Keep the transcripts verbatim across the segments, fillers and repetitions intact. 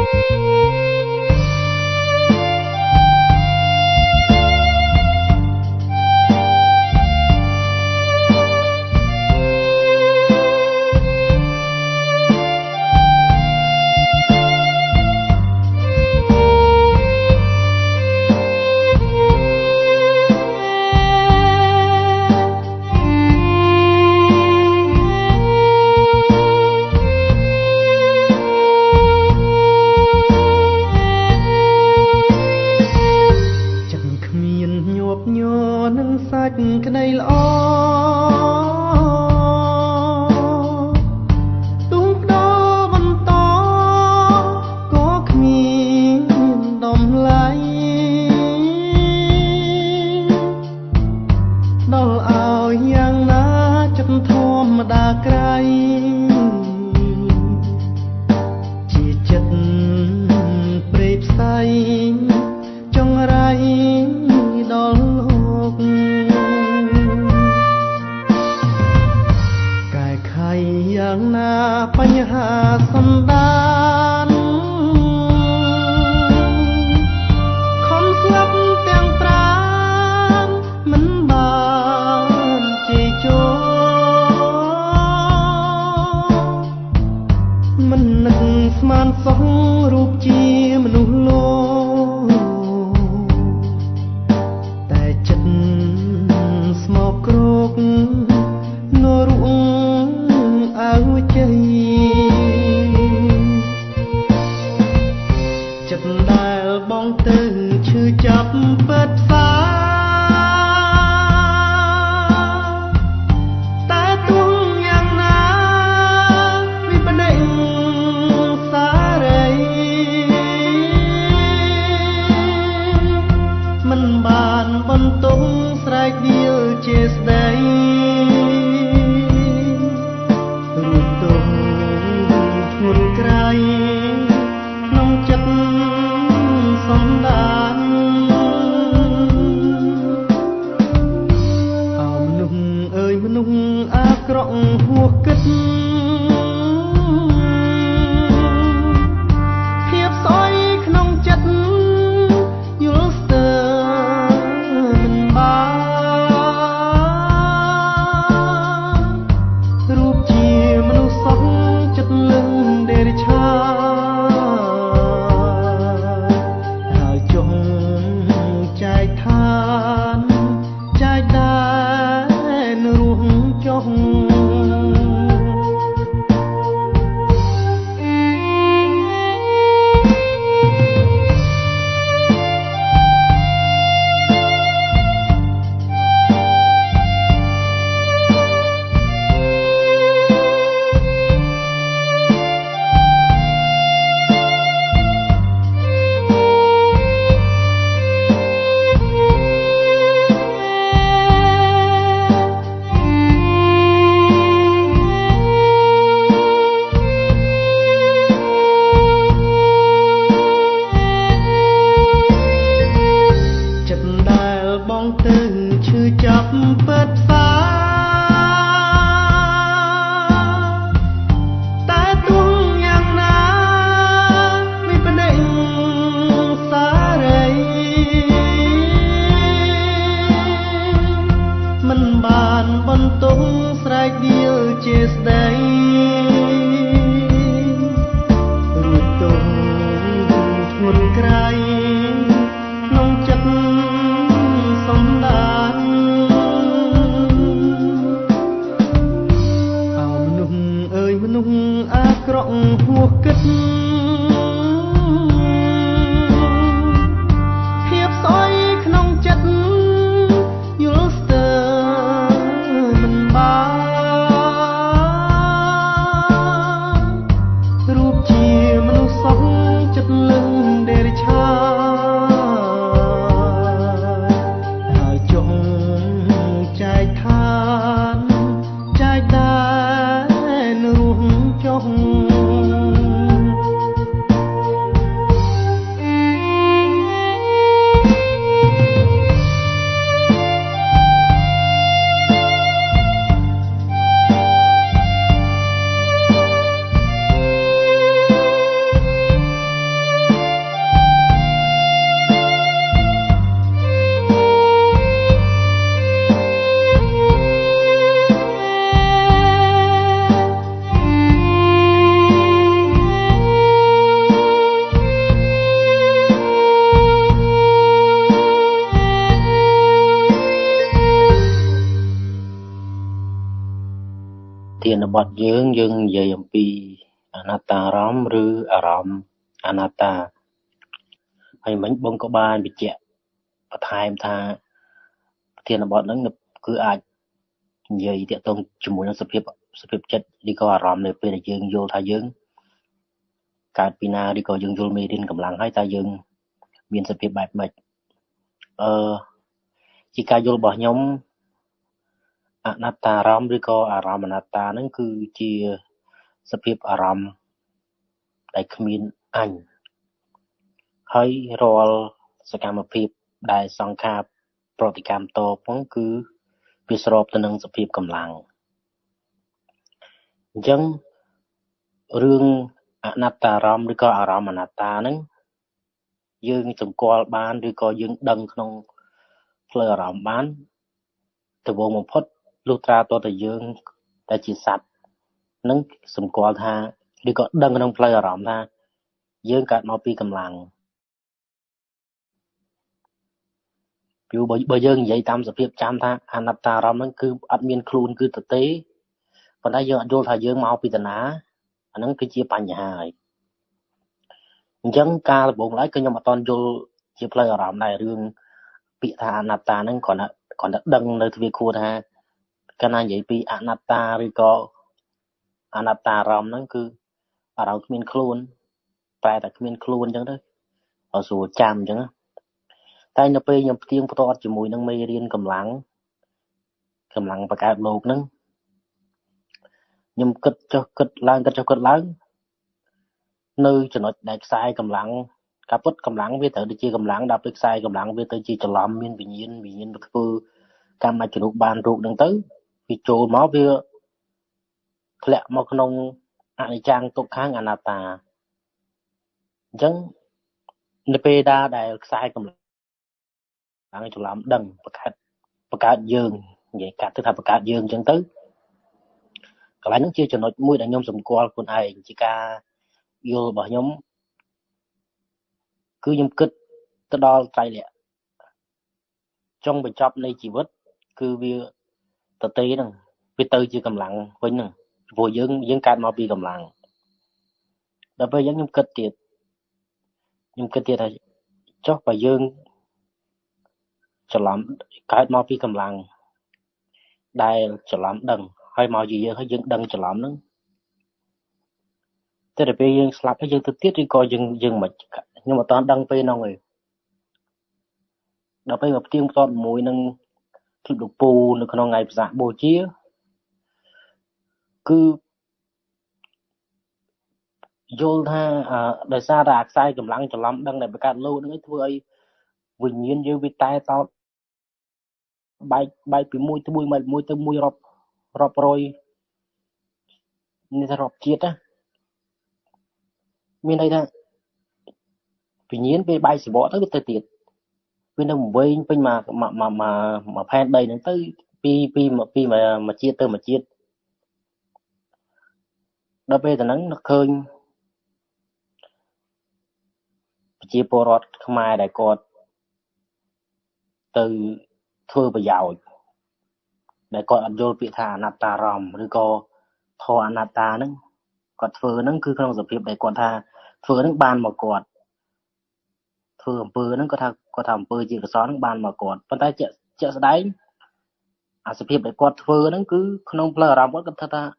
ក្តីល្អទុំដោបន្តក៏គ្មានដំឡៃដល់ឲ្យយ៉ាងណាចិត្តធម្មតាក្រៃជាចិត្តព្រៃផ្សៃចងរៃដល់យ៉ាងណាបញ្ហាសំដានខំស្លាប់ទាំងប្រាំមិនបានជ័យជោមិននឹកស្មានសោះរូបជាមនុស្សលោកតែចិត្តស្មោកគ្រោកនររួងអើជ័យចិត្តដែលបងទៅឈឺចាប់ពេទ្យផ្សាតែទោះយ៉ាងណាវិបដិសារីមិនបានបន្ទោសស្រែកដៀលជាស្ដីក្នុងចិត្តសំដានអោមនុស្សអើយមនុស្សអាក្រក់ហួសគិតភាពស្អុយក្នុងចិត្តយល់ស្ទើមិនបានរូបជាមនុស្សសោះចិត្តលឹងដេរឆាចែកឋានចែកដែនរួមចុះបងទៅឈឺចាប់ពេទ្យផ្សាតែទោះយ៉ាងណាវិបដិសារីមិនបានបន្ទោសស្រែកដៀលជាស្ដីរួចទោសធ្ងន់ក្រៃក្នុងចិត្តសំដានអោមនុស្សអើយមនុស្សអាក្រក់ហួសគិតភាពស្អុយក្នុងចិត្តយល់ស្ទើមិនបានរូបជាមនុស្សសោះចិត្តលឹងដេរឆាចែកឋានចែកដែនរួមចុះ bọt dương dương dày âm pi anatta rom rư aram anatta hay mấy bông có ba bị chẹt và thay tha thiên là bọt nó cứ ai dày tiệt tông chỉ muốn nó sập hiệp sập hiệp chất đi có aram này về dương vô thay dương cả pina đi có dương vô mê điên cầm lăng hay ta dương miền sập hiệp bạch mạch ờ chỉ cả vô bỏ nhóm anatta rom rư có aram anatta nó cứ chia sập hiệp aram đại khmin anh hay rồiสកម្មភាពដែលសង្ខារប្រតិកម្មតផងគឺវាស្របទៅនឹងសភាពកម្លាំងអញ្ចឹងរឿងអនត្តារម្មណ៍ឬក៏អារម្មណ៍អនត្តាហ្នឹងយើងសម្គាល់បានឬក៏យើងដឹងក្នុងផ្លូវអារម្មណ៍បានដំបូងបំផុតលុះត្រាតតែយើងតែជាសត្វនឹងសម្គាល់ថាឬក៏ដឹងក្នុងផ្លូវអារម្មណ៍ថាយើងកើតមកពីកម្លាំងពីបើបើយើងនិយាយតាមសភាពចាំថាអនត្តារម្មណ៍ហ្នឹងគឺអត់មានខ្លួនគឺទៅទេប៉ុន្តែយើងអត់យល់ថាយើងមកពីតាណាអាហ្នឹងគឺជាបញ្ហាហើយអញ្ចឹងការដំបូងឡើយគឺខ្ញុំអត់តន់យល់ជាផ្លូវអារម្មណ៍ដែររឿងពាក្យថាអនត្តាហ្នឹងគ្រាន់តែគ្រាន់តែដឹងនៅទ្វាខួរថាកាលណានិយាយពីអនត្តាឬក៏អនត្តារម្មណ៍ហ្នឹងគឺអារម្មណ៍គ្មានខ្លួនតែតែគ្មានខ្លួនអញ្ចឹងទៅអត់ស្រួលចាំអញ្ចឹងតែនៅពេលខ្ញុំផ្ទៀងផ្ទាត់ជាមួយនឹងមេរៀនកម្លាំងកម្លាំងបង្កើតលោកហ្នឹងខ្ញុំគិតចុះគិតឡើងគិតចុះគិតឡើងនៅចំណុចដែលខ្សែកម្លាំងការពុតកម្លាំងវាត្រូវទៅជាកម្លាំងដល់ពេលខ្សែកម្លាំងវាទៅជាច្រឡំមានវិញ្ញាណវិញ្ញាណទៅធ្វើកម្មជ្រុបានរូបហ្នឹងទៅវាចូលមកវាធ្លាក់មកក្នុងអនិច្ចំទុក្ខំអនត្តាអញ្ចឹងនៅពេលដែលខ្សែកម្លាំងឡើងច្រឡំដឹងបង្កើតបង្កើតយើងនិយាយកាត់ទៅថាបង្កើតយើងអញ្ចឹងទៅកន្លែងហ្នឹងជាចំណុចមួយដែលខ្ញុំសម្គាល់ខ្លួនឯងជាការយល់របស់ខ្ញុំគឺខ្ញុំគិតទៅដល់ត្រៃលក្ខណ៍ចុងបញ្ចប់នៃជីវិតគឺវាតទេហ្នឹងវាទៅជាកម្លាំងវិញហ្នឹងព្រោះយើងយើងកើតមកពីកម្លាំងដល់ពេលអញ្ចឹងខ្ញុំគិតទៀតខ្ញុំគិតទៀតថាចុះបើយើងច្រឡំកើតមកពីកម្លាំងដែលច្រឡំដឹងហើយមកជាយើងហើយយើងដឹងច្រឡំហ្នឹងតែដល់ពេលយើងស្លាប់ហើយយើងទៅទៀតឬក៏យើងយើងមិនខ្ញុំអត់តាន់ដឹងពេលហ្នឹងឯងដល់ពេលមកផ្ទៀងផ្ទាត់ជាមួយនឹងគ្លីបលោកពូនៅក្នុងថ្ងៃប្រសាបូជាគឺយល់ថាដោយសារតែខ្សែកម្លាំងច្រឡំដឹងដែលបង្កើតលោកហ្នឹងឯងធ្វើឲ្យវិញ្ញាណយើងវាតែតោតបែកបែកពីមួយទៅមួយមួយទៅមួយរាប់រាប់រយនេះថារាប់ជាតិណាមានន័យថាវិញ្ញាណពេលបែកសវៈទៅវាទៅទៀតវានៅវិញពេញមកមកមកមកផែនដីហ្នឹងទៅពីពីពីមួយជាតិទៅមួយជាតិដល់ពេលទៅហ្នឹងឃើញប្រជាពលរដ្ឋខ្មែរដែលគាត់ទៅធ្វើប្រយោជន៍ដែលគាត់អត់យល់ពាក្យថាអនត្តារម្មណ៍ឬក៏ធម៌អនត្តាហ្នឹងគាត់ធ្វើហ្នឹងគឺក្នុងសភាពដែលគាត់ថាធ្វើហ្នឹងបានមកគាត់ធ្វើអំពើហ្នឹងគាត់ថាគាត់ថាអំពើជាកុសលហ្នឹងបានមកគាត់ប៉ុន្តែជាក់ជាក់ស្ដែងអាសភាពដែលគាត់ធ្វើហ្នឹងគឺក្នុងផ្លូវអារម្មណ៍គាត់គាត់ថា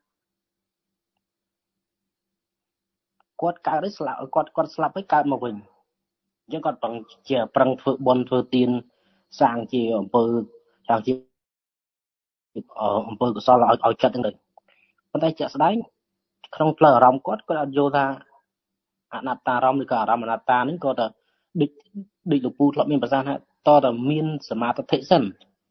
គាត់កើតហើយស្លាប់គាត់គាត់ស្លាប់ហើយកើតមកវិញអញ្ចឹងគាត់ប្រឹងជាប្រឹងធ្វើបុណ្យធ្វើទានសាងជាអំពើសាងជាអំពើកុសលឲ្យឲ្យចិត្តហ្នឹងទៅប៉ុន្តែជាក់ស្ដែងក្នុងផ្លូវអារម្មណ៍គាត់គាត់អត់យល់ថាអនត្តារម្មណ៍ឬក៏អារម្មណ៍អនត្តាហ្នឹងគាត់ទៅដូចដូចលោកពូធ្លាប់មានប្រសាសន៍ថាតតែមានសមាធិសិន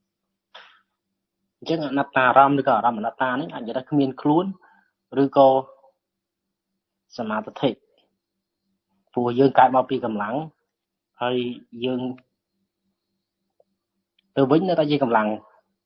អញ្ចឹងអនត្តារម្មណ៍ឬក៏អារម្មណ៍អនត្តាហ្នឹងអាចនិយាយថាគ្មានខ្លួនឬក៏សមាធិព្រោះយើងកើតមកពីកម្លាំងហើយយើងទៅវិញនៅតែជាកម្លាំង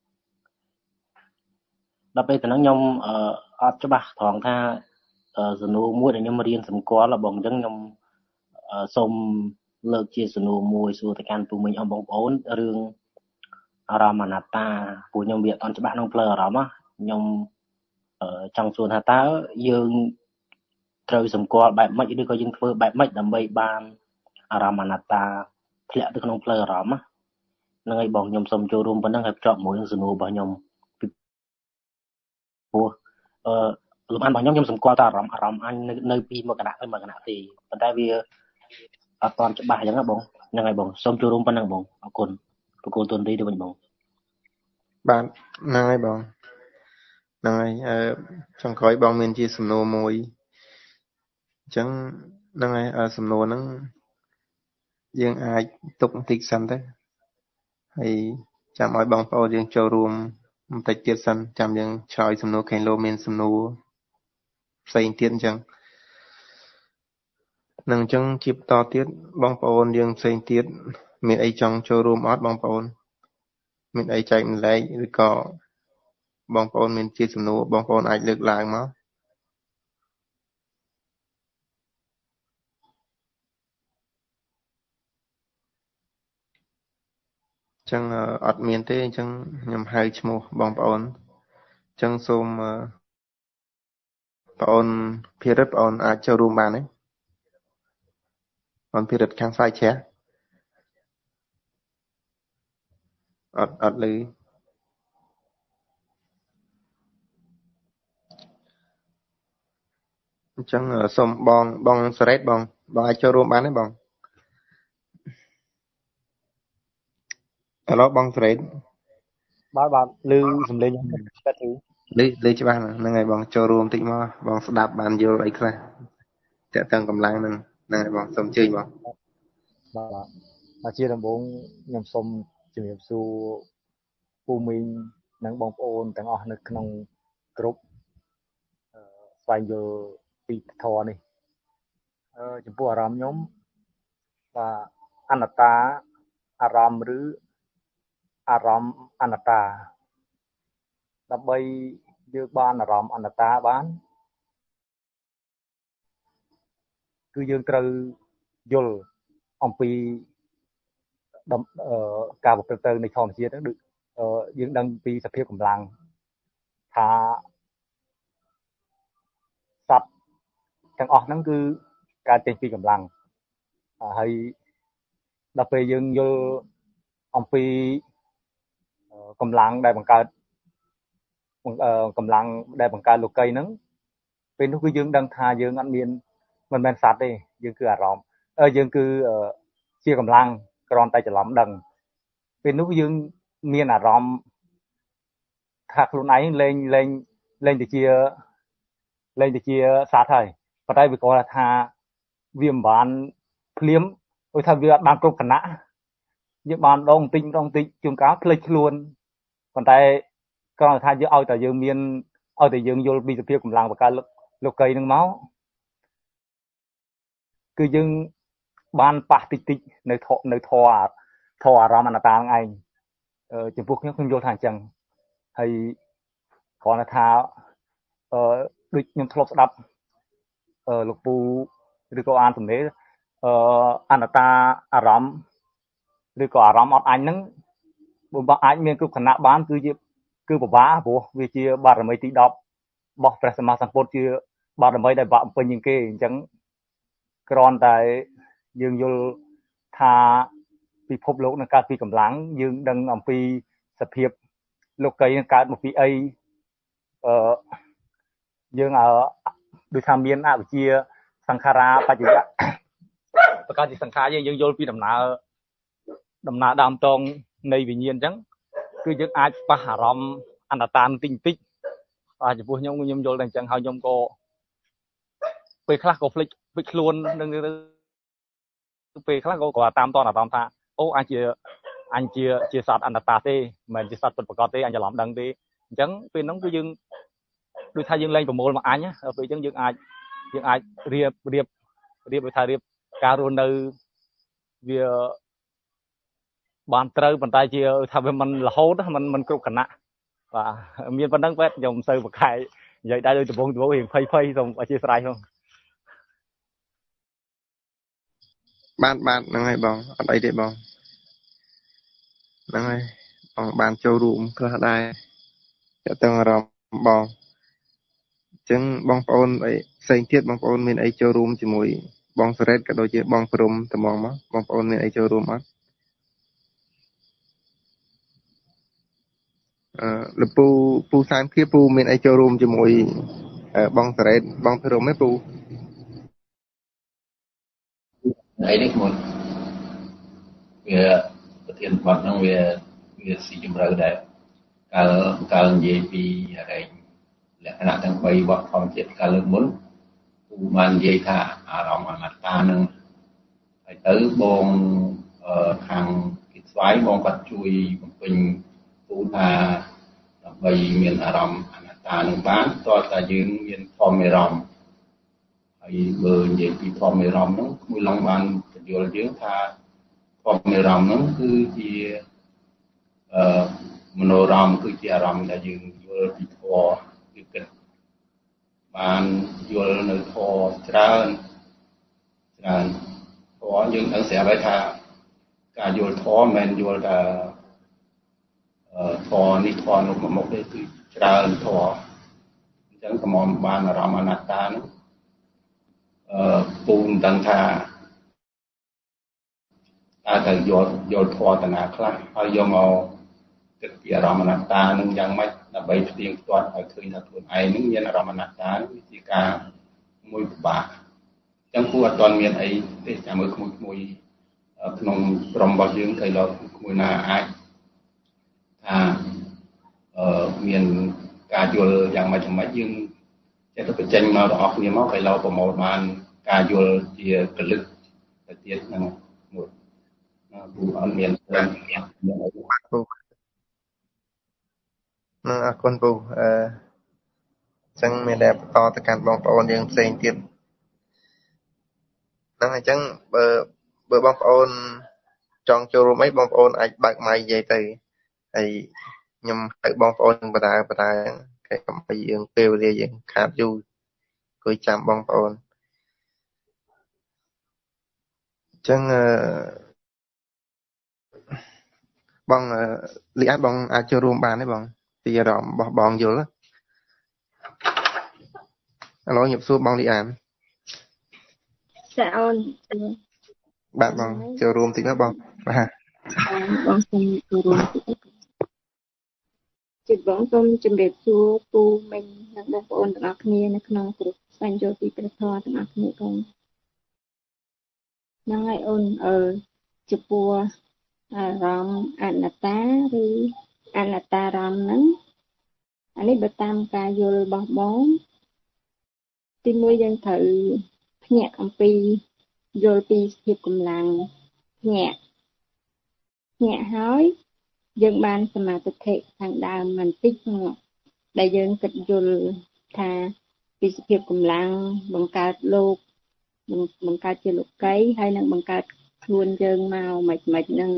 ដល់ពេលទៅហ្នឹងខ្ញុំអត់ច្បាស់ត្រង់ថាសំណួរមួយដែលខ្ញុំរៀនសម្គាល់បងអញ្ចឹងខ្ញុំសូមលើកជាសំណួរមួយសួរទៅកាន់ពុកមិញអបងប្អូនរឿងអារម្មណ៍អនត្តាព្រោះខ្ញុំវាអត់ច្បាស់ក្នុងផ្លូវអារម្មណ៍ខ្ញុំ trong xuân hà tá dương trời sầm qua bài mấy đứa có dương phơi bài mấy đầm bay ban Aramanataធ្លាក់ទៅក្នុងផ្លូវអារម្មណ៍ហ្នឹងហើយបងខ្ញុំសូមចូលរួមប៉ុណ្ណឹងហើយចប់មួយនឹងសំណួររបស់ខ្ញុំពីព្រោះអឺលំអានរបស់ខ្ញុំខ្ញុំសម្គាល់តែអារម្មណ៍អារម្មណ៍អញនៅនៅពីមួយគណៈទៅមួយគណៈទេប៉ុន្តែវាអត់ទាន់ច្បាស់អញ្ចឹងណាបងហ្នឹងហើយបងសូមចូលរួមប៉ុណ្ណឹងបងអរគុណប្រគល់ទូនទីទៅវិញបងបាទហ្នឹងហើយបងហ្នឹងហើយអឺចុងក្រោយបងមានជាសំណួរមួយអញ្ចឹងហ្នឹងហើយសំណួរហ្នឹងយើងអាចទុកបន្តិចសិនទៅហើយចាំឲ្យបងប្អូនយើងចូលរួមបន្តិចទៀតសិនចាំយើងឆ្លើយសំណួរខេងលោមានសំណួរផ្សេងទៀតអញ្ចឹងនឹងអញ្ចឹងជាបន្តទៀតបងប្អូនយើងផ្សេងទៀតមានអីចង់ចូលរួមអត់បងប្អូនមានអីចែកម្លែកឬក៏បងប្អូនមានជាសំណួរបងប្អូនអាចលើកឡើងមកអញ្ចឹងអត់មានទេអញ្ចឹងខ្ញុំហៅឈ្មោះបងប្អូនអញ្ចឹងសូមបងប្អូនភិរិទ្ធបងប្អូនអាចចូលរួមបានទេបងភិរិទ្ធខាងស្វាយជ្រះអត់អត់ឮអញ្ចឹងសូមបងបងសរ៉េតបងបងអាចចូលរួមបានទេបងឥឡូវបងសរ៉េតបាទបាទឮសំឡេងខ្ញុំចិត្តទៅឮឮច្បាស់ហ្នឹងហើយបងចូលរួមតិចមកបងស្ដាប់បានយល់អីខ្លះតើតើកម្លាំងហ្នឹងហ្នឹងហើយបងសូមអញ្ជើញបងបាទបាទជាដំបូងខ្ញុំសូមជំរាបសួរពូមីងនិងបងប្អូនទាំងអស់នៅក្នុងក្រុមស្វែងយល់ពីធម៌នេះអឺចំពោះអារម្មណ៍ខ្ញុំបាទអនត្តាអារម្មណ៍ឬអារម្មណ៍អនត្តាដើម្បីយើងបានអារម្មណ៍អនត្តាបានគឺយើងត្រូវយល់អំពីការប្រព្រឹត្តទៅនៃធម្មជាតិហ្នឹងដូចយើងដឹងពីសភាពកម្លាំងថាសត្វទាំងអស់ហ្នឹងគឺកើតចេញពីកម្លាំងហើយដល់ពេលយើងយល់អំពីកម្លាំងដែលបង្កើតកម្លាំងដែលបង្កើតលោកីហ្នឹងពេលនោះគឺយើងដឹងថាយើងអត់មានមិនមែនសត្វទេយើងគឺអារម្មណ៍យើងគឺជាកម្លាំងគ្រាន់តែច្រឡំដឹងពេលនោះយើងមានអារម្មណ៍ថាខ្លួនឯងលែងលែងលែងទៅជាលែងទៅជាសត្វហើយប៉ុន្តែវាគាត់ថាវាមិនបានភ្លាមដូចថាវាអត់បានគ្រប់គណៈយើងបានដងតិចម្ដងតិចជួនកាលភ្លេចខ្លួនប៉ុន្តែគ្រាន់តែថាយើងឲ្យតែយើងមានឲ្យតែយើងយល់ពីសភាពកម្លាំងបកកើតលោកីនឹងមកគឺយើងបានប៉ះតិចតិចនៅនៅធរធរអារម្មណ៍អនត្តាហ្នឹងឯងចំពោះខ្ញុំខ្ញុំយល់ថាអញ្ចឹងហើយគ្រាន់តែថាអឺដូចខ្ញុំធ្លាប់ស្ដាប់អឺលោកពូឬក៏អានសំណេរអឺអនត្តាអារម្មណ៍ឬក៏អារម្មណ៍អត់អញហ្នឹងបើអាចមានគ្រប់គណៈបានគឺជាគឺពិបាកព្រោះវាជាបារមីទីដប់របស់ព្រះសម្មាសម្ពុទ្ធជាបារមីដែលបាក់បំពេញជាងគេអញ្ចឹងគ្រាន់តែយើងយល់ថាពិភពលោកនឹងកើតពីកម្លាំងយើងដឹងអំពីសភាពលោកីនឹងកើតមកពីអីអឺយើងដូចថាមានអវិជ្ជាសង្ខារាបច្ចុប្បន្នប្រកាសជាសង្ខារយើងយើងយល់ពីដំណើរដំណើរដើមតងនៃវិញ្ញាណអញ្ចឹងគឺយើងអាចប៉ះអារម្មណ៍អនត្តាបន្តិចបន្តិចបាទចំពោះខ្ញុំខ្ញុំយល់តែអញ្ចឹងហើយខ្ញុំក៏ពេលខ្លះក៏ភ្លេចភ្លេចខ្លួននឹងពេលខ្លះក៏គាត់តាមតអារម្មណ៍ថាអូអញជាអញជាជាសត្វអនត្តាទេមិនមែនជាសត្វពិតប្រាកដទេអញច្រឡំដឹងទេអញ្ចឹងពេលហ្នឹងគឺយើងដូចថាយើងលែងប្រមូលមកអញពេលអញ្ចឹងយើងអាចយើងអាចរៀបរៀបរៀបដូចថារៀបការរស់នៅវាបានត្រូវប៉ុន្តែជាថាវាមិនរហូតមិនមិនគ្រប់គណៈបាទមានប៉ុណ្្នឹងបែបខ្ញុំមិនសូវប្រខែនិយាយដែរដូចដំបងដំបងរៀងភ័យភ័យសូមអធិស្ឋានផងបាទបាទហ្នឹងហើយបងអត់អីទេបងហ្នឹងហើយបងបានចូលរួមខ្លះដែរតើតើអារម្មណ៍បងចឹងបងប្អូនអីផ្សេងទៀតបងប្អូនមានអីចូលរួមជាមួយបងសរ៉េតក៏ដូចជាបងព្រំត្មងមកបងប្អូនមានអីចូលរួមអត់អឺលពូពូសានkiaពូមានអីចូលរួមជាមួយបងសរ៉េតបងព្រំទេពូអីនេះមុនវាប្រធានបទហ្នឹងវាវាស៊ីជម្រៅដែរកាលកាលនិយាយពីអរិញលក្ខណៈទាំងបីរបស់ធម្មជាតិកាលលើកមុនពូបាននិយាយថាអារម្មណ៍អនត្តានឹងហើយទៅបងខាងគិតស្វាយបងគាត់ជួយបំពេញពូថាដើម្បីមានអារម្មណ៍អនត្តានឹងបានតើតាយើងមានធម្មអារម្មណ៍ហើយបើនិយាយពីធម្មអារម្មណ៍ហ្នឹងមួយឡងបានបញ្យល់យើងថាធម្មអារម្មណ៍ហ្នឹងគឺជាអឺមនោរម្យគឺជាអារម្មណ៍ដែលយើងយល់ពីធម៌គឺគិតបានយល់នៅធម៌ច្រើនច្រើនធម៌យើងដឹងស្រាប់ហើយថាការយល់ធម៌មិនមែនយល់តែធម៌នេះធម៌នោះមកទេគឺច្រើនធម៌អញ្ចឹងកុំបានអារម្មណ៍អនត្តាហ្នឹងអឺពូមិនដឹងថាតើទៅយល់យល់ធម៌តាណាខ្លះហើយយកមកគិតពីអារម្មណ៍អនត្តានឹងយ៉ាងម៉េចដើម្បីផ្ទៀងផ្ទាត់ឲ្យឃើញថាខ្លួនឯងនឹងមានអារម្មណ៍អនត្តាវាជាការមួយពិបាកអញ្ចឹងគួរអត់ទាន់មានអីទេចាំមើលក្មួយក្មួយក្នុងក្រុមរបស់យើងគេលោកក្មួយណាអាចថាអឺមានការយល់យ៉ាងម៉េចយ៉ាងម៉េចយើងចេះទៅបញ្ចេញមករបស់គ្នាមកគេលោកប្រមូលបានការយល់ជាកលឹកទៅទៀតហ្នឹងមួយពូអត់មានមានអីពូនឹងអរគុណពូអឺអញ្ចឹងមានតែបន្តទៅកាន់បងប្អូនយើងផ្សេងទៀតហ្នឹងអញ្ចឹងបើបើបងប្អូនចង់ចូលរួមអីបងប្អូនអាចបើកម៉ៃនិយាយទៅហើយខ្ញុំហៅបងប្អូនបដាបដាគេកុំឲ្យយើងពេលវេលាយើងខាតយូរគួយចាំបងប្អូនអញ្ចឹងអឺបងលីអាបងអាចចូលរួមបានទេបងពីអារម្មណ៍របស់បងយល់ឥឡូវខ្ញុំសួរបងលីអានចាអូនបាទបងចូលរួមតិចណាបងបាទបងសូមចូលរួមតិចជិតបងសូមជម្រាបសួរពូមិញនិងបងប្អូនទាំងអស់គ្នានៅក្នុងក្រុមស្វែងយល់ពីព្រះធម៌ទាំងអស់គ្នាកូនហ្នឹងហើយអូនអឺចំពោះអារម្មណ៍អនត្តាឬអនត្តារម្មណ៍ហ្នឹងអានេះបើតាមការយល់របស់បងទីមួយយើងត្រូវភ្ញាក់អំពីយល់ពីសភាពកម្លាំងភ្ញាក់ភ្ញាក់ហើយយើងបានសមាធិខាងដើមបន្តិចមកដែលយើងគិតយល់ថាពីសភាពកម្លាំងបង្កើតលោកបង្កើតជាលោកីហើយនឹងបង្កើតខ្លួនយើងមកមិនមិនហ្នឹង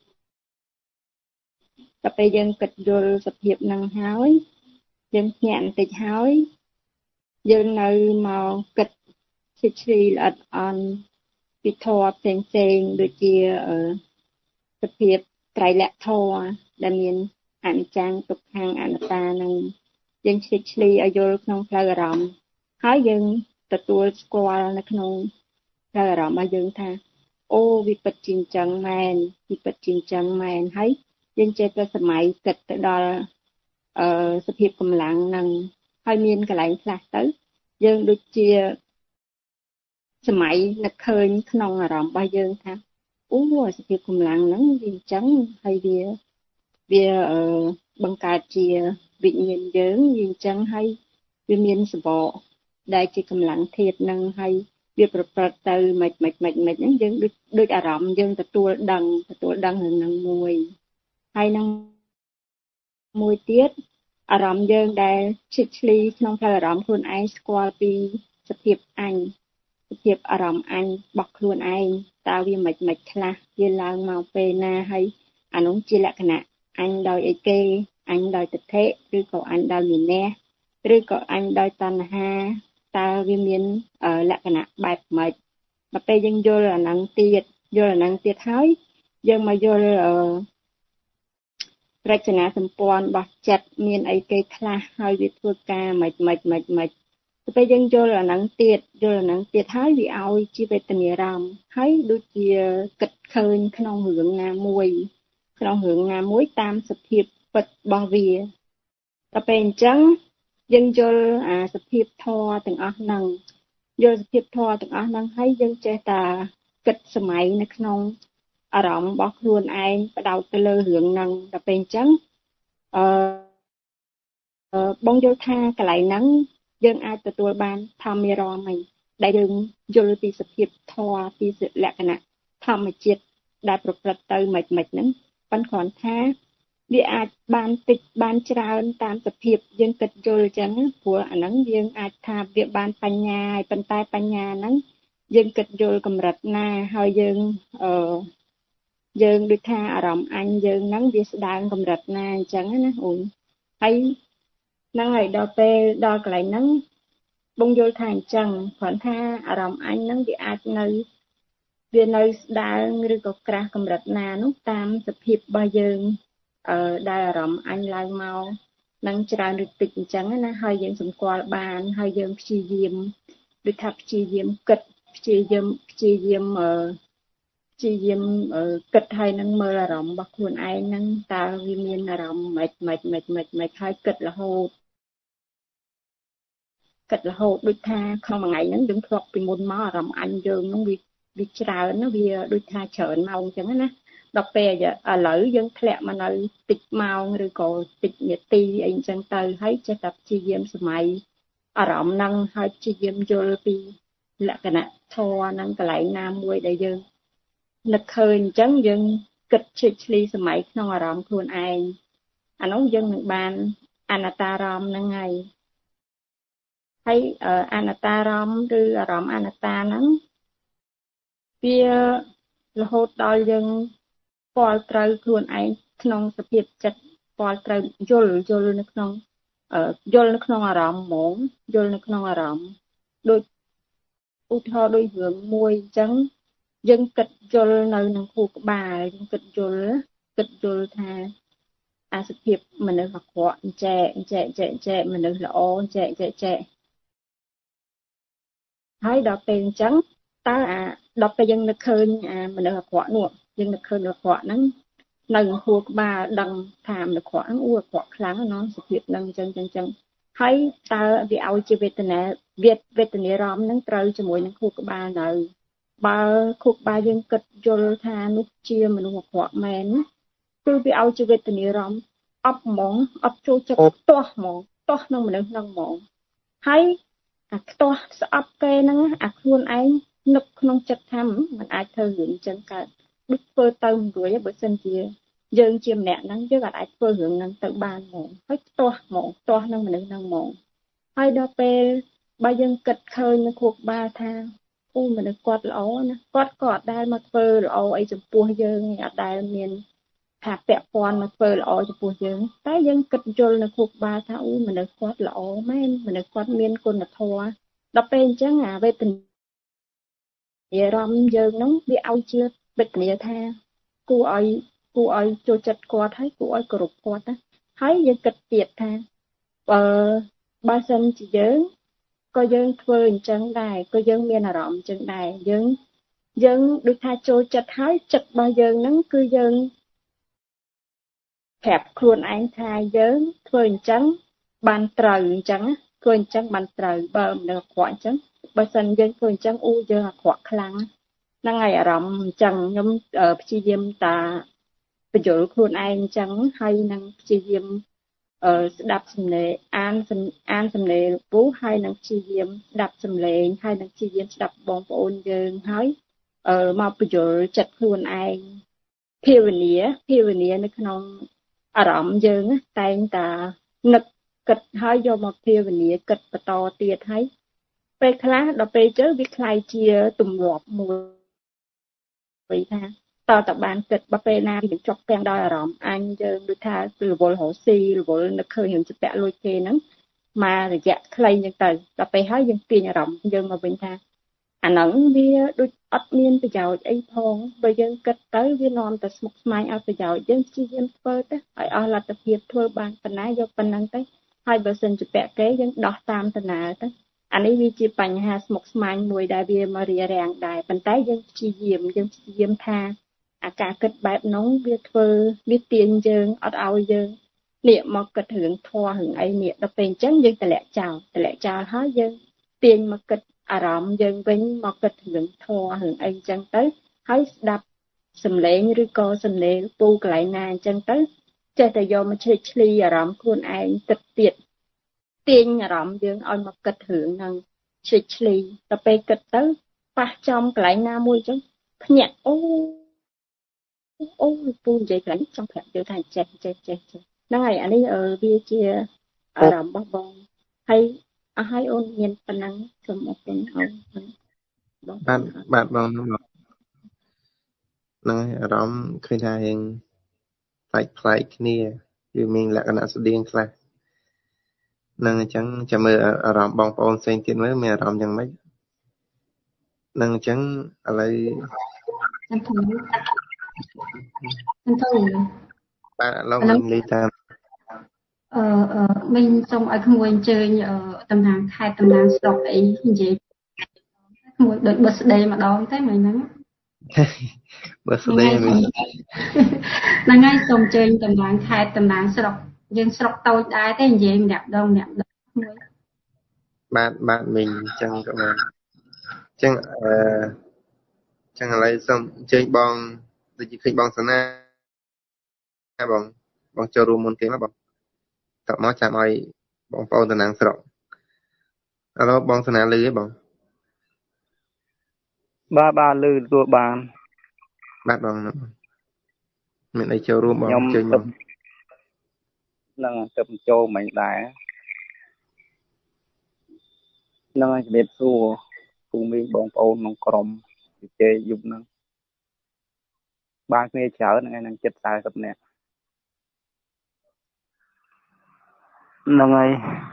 តែពេលយើងគិតយល់សភាពហ្នឹងហើយយើងភ្ញាក់បន្តិចហើយយើងនៅមកគិតសិជ្រីល្អិតអន់ពីធម៌ផ្សេងផ្សេងដូចជាសភាពត្រៃលក្ខធម៌ដែលមានអនិច្ចំទុក្ខំអនត្តានឹងយើងឆ្លៀតឆ្លីឲ្យយល់ក្នុងផ្លូវអារម្មណ៍ហើយយើងទទួលស្គាល់នៅក្នុងផ្លូវអារម្មណ៍របស់យើងថាអូវាពិតជាអញ្ចឹងមែនវាពិតជាអញ្ចឹងមែនហើយយើងចេះតែសម័យគិតទៅដល់អឺសភាពកម្លាំងនឹងហើយមានកន្លែងខ្លះទៅយើងដូចជាសម័យនឹកឃើញក្នុងអារម្មណ៍របស់យើងថាអូសភាពកម្លាំងហ្នឹងវាអញ្ចឹងហើយវាវាបង្កើតជាវិញ្ញាណយើងវាអញ្ចឹងហើយវាមានសបកដែលជាកម្លាំងធាតុហ្នឹងហើយវាប្រព្រឹត្តទៅមិនមិនមិនមិនហ្នឹងយើងដូចដូចអារម្មណ៍យើងទទួលដឹងទទួលដឹងរឿងហ្នឹងមួយហើយនឹងមួយទៀតអារម្មណ៍យើងដែលឈិតឆ្លីក្នុងផ្លូវអារម្មណ៍ខ្លួនឯងស្គាល់ពីសភាពអញសភាពអារម្មណ៍អញរបស់ខ្លួនឯងតើវាមិនមិនខ្លះវាឡើងមកពេលណាហើយអានោះជាលក្ខណៈអញដោយអីគេអញដោយទិដ្ឋិឬក៏អញដោយមានះឬក៏អញដោយតណ្ហាតើវាមានលក្ខណៈបែបម៉េចដល់ពេលយើងយល់អាហ្នឹងទៀតយល់អាហ្នឹងទៀតហើយយើងមកយល់អឺរចនាសម្ព័ន្ធរបស់ចិត្តមានអីគេខ្លះហើយវាធ្វើការមិនមិនមិនមិន bây giờ vô là nắng tiệt vô là nắng tiệt hái vì ao chi về tình yêu ram hái đôi chia kịch khơi khăn hưởng nga mùi khăn hưởng nga mùi tam sập hiệp bật bong vía tập bên trắng dân vô à sập hiệp thò từng ác năng vô sập hiệp thò từng ác năng hái dân che ta kịch sớm maiในក្នុងអារម្មណ៍របស់ខ្លួនឯងបដោតទៅលើរឿងហ្នឹងដល់ពេលអញ្ចឹងអឺបងយល់ថាកន្លែងហ្នឹងយើងអាចទទួលបានធម្មរមហ្នឹងដែលយើងយល់ពីសភាពធម៌ពីលក្ខណៈធម្មជាតិដែលប្រព្រឹត្តទៅមិនមិនហ្នឹងប៉ុន្តែគ្រាន់ថាវាអាចបានតិចបានច្រើនតាមសភាពយើងគិតយល់អញ្ចឹងព្រោះអាហ្នឹងយើងអាចថាវាបានបញ្ញាហើយប៉ុន្តែបញ្ញាហ្នឹងយើងគិតយល់កម្រិតណាហើយយើងអឺយើងដូចថាអារម្មណ៍អញយើងហ្នឹងវាស្ដើងកម្រិតណាអញ្ចឹងណាអូនហើយហ្នឹងហើយដល់ពេលដល់កន្លែងហ្នឹងបងយល់ថាអញ្ចឹងគ្រាន់ថាអារម្មណ៍អញហ្នឹងវាអាចនៅវានៅស្ដើងឬក៏ក្រាស់កម្រិតណានោះតាមសភាពរបស់យើងអឺដែលអារម្មណ៍អញឡើងមកនឹងច្រើនឬតិចអញ្ចឹងណាហើយយើងសម្គាល់បានហើយយើងព្យាយាមដូចថាព្យាយាមគិតព្យាយាមព្យាយាមអឺព្យាយាមគិតហើយនឹងមើលអារម្មណ៍របស់ខ្លួនឯងហ្នឹងតើវាមានអារម្មណ៍មិនមិនមិនមិនមិនហើយគិតរហូតគិតរហូតដូចថាក្នុងមួយថ្ងៃហ្នឹងយើងធ្លាប់ពីមុនមកអារម្មណ៍អញយើងហ្នឹងវាវាច្រើនណាវាដូចថាច្រើនម៉ោងអញ្ចឹងណាដល់ពេលឥឡូវយើងធ្លាក់មកនៅតិចម៉ោងឬក៏តិចនាទីអីអញ្ចឹងទៅហើយចេះតែព្យាយាមសម័យអារម្មណ៍ហ្នឹងហើយព្យាយាមយល់ពីលក្ខណៈធម៌ហ្នឹងកន្លែងណាមួយដែលយើងនឹកឃើញអញ្ចឹងយើងគិតឈិចឆ្លីសម័យក្នុងអារម្មណ៍ខ្លួនឯងអានោះយើងនឹងបានអនត្តារម្មណ៍ហ្នឹងហើយហើយអនត្តារម្មណ៍ឬអារម្មណ៍អនត្តាហ្នឹងវារហូតដល់យើងស្គាល់ត្រូវខ្លួនឯងក្នុងសភាពចិត្តស្គាល់ត្រូវយល់យល់នៅក្នុងយល់នៅក្នុងអារម្មណ៍ហ្មងយល់នៅក្នុងអារម្មណ៍ដូចឧទាហរណ៍ដូចរឿងមួយអញ្ចឹងយើងគិតយល់នៅក្នុងខួរក្បាលយើងគិតយល់គិតយល់ថាអាសភាពមនុស្សអាក្រក់អញ្ចែអញ្ចែអញ្ចែអញ្ចែមនុស្សល្អអញ្ចែអញ្ចែអញ្ចែហើយដល់ពេលអញ្ចឹងតើអាដល់ពេលយើងនឹកឃើញអាមនុស្សអាក្រក់នោះយើងនឹកឃើញអាក្រក់ហ្នឹងនៅក្នុងខួរក្បាលដឹងថាមនុស្សអាក្រក់ហ្នឹងអូអាក្រក់ខ្លាំងណាស់សភាពហ្នឹងអញ្ចឹងអញ្ចឹងហើយតើវាឲ្យជាវេទនាវេទនារមហ្នឹងត្រូវជាមួយនឹងខួរក្បាលនៅបើខួរក្បាលយើងគិតយល់ថានោះជាមនុស្សអាក្រក់មែនគឺវាឲ្យជាវេទនារមអប់ហ្មងអប់ចូលចិត្តផ្ទាស់ហ្មងផ្ទាស់នឹងមនុស្សហ្នឹងហ្មងហើយអាផ្ទាស់ស្អប់គេហ្នឹងអាខ្លួនឯងនឹកក្នុងចិត្តថាมันអាចធ្វើរឿងអញ្ចឹងកើតដូចធ្វើទៅមិនរួចបើសិនជាយើងជាម្នាក់ហ្នឹងយើងអាចធ្វើរឿងហ្នឹងទៅបានហ្មងហើយផ្ទាស់ហ្មងផ្ទាស់នឹងមនុស្សហ្នឹងហ្មងហើយដល់ពេលបើយើងគិតឃើញនៅខួរក្បាលថាអូមនុស្សគាត់ល្អណាគាត់ក៏អត់ដែលមកធ្វើល្អអីចំពោះយើងអត់ដែលមានថាពាក់ព័ន្ធមកធ្វើល្អចំពោះយើងតែយើងគិតយល់នៅខួរក្បាលថាអូមនុស្សគាត់ល្អមែនមនុស្សគាត់មានគុណធម៌ដល់ពេលអញ្ចឹងអាវេទនាអារម្មណ៍យើងហ្នឹងវាឲ្យជាវេទនាថាគួរឲ្យគួរឲ្យចូលចិត្តគាត់ហើយគួរឲ្យគោរពគាត់ណាហើយយើងគិតទៀតថាបើបើសិនជាយើងក៏យើងធ្វើអញ្ចឹងដែរក៏យើងមានអារម្មណ៍អញ្ចឹងដែរយើងយើងដូចថាចូលចិត្តហើយចិត្តរបស់យើងហ្នឹងគឺយើងប្រាប់ខ្លួនឯងថាយើងធ្វើអញ្ចឹងបានត្រូវអញ្ចឹងធ្វើអញ្ចឹងបានត្រូវបើមិនអាក្រក់អញ្ចឹងបើសិនយើងធ្វើអញ្ចឹងអូយើងអាក្រក់ខ្លាំងហ្នឹងហើយអារម្មណ៍អញ្ចឹងខ្ញុំព្យាយាមតាបញ្យល់ខ្លួនឯងអញ្ចឹងហើយនឹងព្យាយាមអឺស្ដាប់សំឡេងអានអានសំឡេងពូហើយនឹងព្យាយាមស្ដាប់សំឡេងហើយនឹងព្យាយាមស្ដាប់បងប្អូនយើងហើយអឺមកបញ្យល់ចិត្តខ្លួនឯងភាវនាភាវនានៅក្នុងអារម្មណ៍យើងតែងតានឹកគិតហើយយកមកភាវនាគិតបន្តទៀតហើយពេលខ្លះដល់ពេលទៅវាคล้ายជាទម្លាប់មួយថាតើតើបានគិតបើពេលណាវាជាប់ទាំងដោយអារម្មណ៍អញយើងដូចថារវល់រស់ស៊ីរវល់នឹកឃើញរឿងជាពាក់លួចគេហ្នឹងមករយៈខ្លីអញ្ចឹងទៅដល់ពេលហើយយើងទាញអារម្មណ៍យើងមកវិញថាអាហ្នឹងវាដូចអត់មានប្រយោជន៍អីផងបើយើងគិតទៅវានាំតែស្មុគស្មាញអត់ប្រយោជន៍យើងព្យាយាមធ្វើទៅឲ្យអស់លទ្ធភាពធ្វើបានប៉ុណ្ណាយកប៉ុណ្ណឹងទៅហើយបើសិនជាពាក់គេយើងដោះតាមដំណើរទៅអានេះវាជាបញ្ហាស្មុគស្មាញមួយដែលវាមករារាំងដែរប៉ុន្តែយើងព្យាយាមយើងព្យាយាមថាអាការគិតបែបនោះវាធ្វើវាទាញយើងអត់ឲ្យយើងនេះមកគិតរឿងធម៌រឿងអីនេះដល់ពេលអញ្ចឹងយើងតម្លាក់ចោលតម្លាក់ចោលហើយយើងទាញមកគិតអារម្មណ៍យើងវិញមកគិតរឿងធម៌រឿងអីអញ្ចឹងទៅហើយស្ដាប់សំឡេងឬក៏សំឡេងពូកន្លែងណាអញ្ចឹងទៅចេះតែយកមកឆ្លៀតឆ្លីអារម្មណ៍ខ្លួនឯងទឹកទៀតទាញអារម្មណ៍យើងឲ្យមកគិតរឿងហ្នឹងឆ្លៀតឆ្លីដល់ពេលគិតទៅប៉ះចំកន្លែងណាមួយអញ្ចឹងភ្ញាក់អូអូពូនិយាយកន្លែងចង់ប្រាប់យើងថាចេះចេះចេះចេះហ្នឹងហើយអានេះវាជាអារម្មណ៍របស់បងហើយអស់ហើយអូនមានប៉ុណ្ណឹងសូមអរគុណអូនបងបាទបាទបងហ្នឹងហើយអារម្មណ៍ឃើញថារៀងផ្លែកផ្លែកគ្នាវាមានលក្ខណៈស្តៀងខ្លះនឹងអញ្ចឹងចាំមើលអារម្មណ៍បងប្អូនផ្សេងទៀតមើលមានអារម្មណ៍យ៉ាងម៉េចនឹងអញ្ចឹងឥឡូវចាំធំចាំធំបាទលោកមិញនិយាយតាមអឺអឺមិញសូមឲ្យក្មួយអញ្ជើញតំណាងខេត្តតំណាងស្រុកអីនិយាយក្មួយដូចបិទស្ដីម្ដងតែមិញហ្នឹងបើស្ដីមិញហ្នឹងហើយសូមអញ្ជើញតំណាងខេត្តតំណាងស្រុកយើងស្រុកតូចដែរតែនិយាយម្នាក់ដងម្នាក់ដងមួយបាទបាទមិញអញ្ចឹងក៏បានអញ្ចឹងអឺអញ្ចឹងឥឡូវសូមអញ្ជើញបងដូចជាឃើញបងសាណាបងបងចូលរួមមុនគេមកបងតោះមកចាំឲ្យបងប្អូនតំណាងស្រុកឥឡូវបងសាណាលឺទេបងបាទបាទលឺទទួលបានបាទបងមានអីចូលរួមបងអញ្ជើញបងនឹងទៅចូលមិញដែរនឹងជំរាបសួរពូមីងបងប្អូនក្នុងក្រុមជជែកយប់ហ្នឹងបានគ្នាច្រើនថ្ងៃហ្នឹងជិតសែសិបនាក់ហ្នឹងហើយ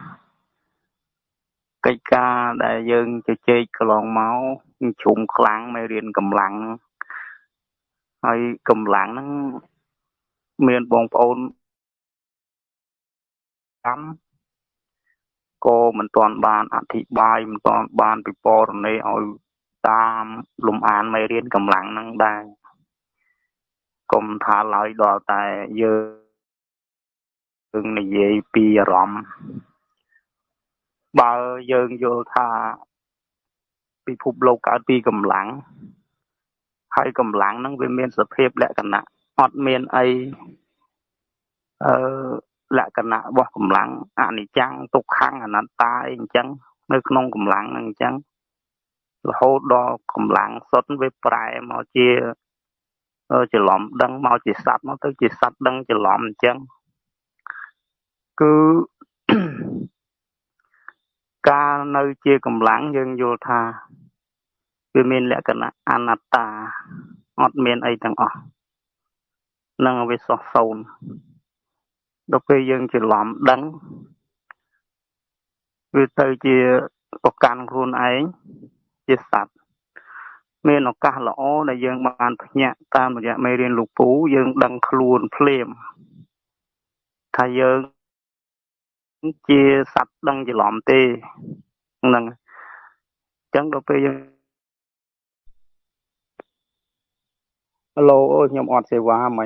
កិច្ចការដែលយើងជជែកកន្លងមកជ្រុំខ្លាំងមេរៀនកម្លាំងហើយកម្លាំងហ្នឹងមានបងប្អូនតាមក៏មិនទាន់បានអធិប្បាយមិនទាន់បានពិពណ៌នាឲ្យតាមលំអានមេរៀនកម្លាំងហ្នឹងដែរកុំថាឡើយដល់តែយើងនិយាយពីអារម្មណ៍បើយើងយល់ថាពិភពលោកកើតពីកម្លាំងហើយកម្លាំងហ្នឹងវាមានសភាពលក្ខណៈអត់មានអីអឺលក្ខណៈរបស់កម្លាំងអនិច្ចំទុក្ខំអនត្តាអីអញ្ចឹងនៅក្នុងកម្លាំងហ្នឹងអញ្ចឹងរហូតដល់កម្លាំងសុទ្ធវាប្រែមកជាច្រឡំដឹងមកជាសត្វមកទៅជាសត្វដឹងច្រឡំអញ្ចឹងគឺការនៅជាកម្លាំងយើងយល់ថាវាមានលក្ខណៈអនត្តាអត់មានអីទាំងអស់នឹងវាសោះសូន្យដល់ពេលយើងច្រឡំដឹងវាទៅជាប្រកាន់ខ្លួនឯងជាសត្វមានឱកាសល្អដែលយើងបានភ្ញាក់តាមរយៈមេរៀនលោកពូយើងដឹងខ្លួនភ្លាមថាយើងជាសត្វដឹងច្រឡំទេហ្នឹងអញ្ចឹងដល់ពេលយើងហៅឡូអូខ្ញុំអត់សេវាមិញ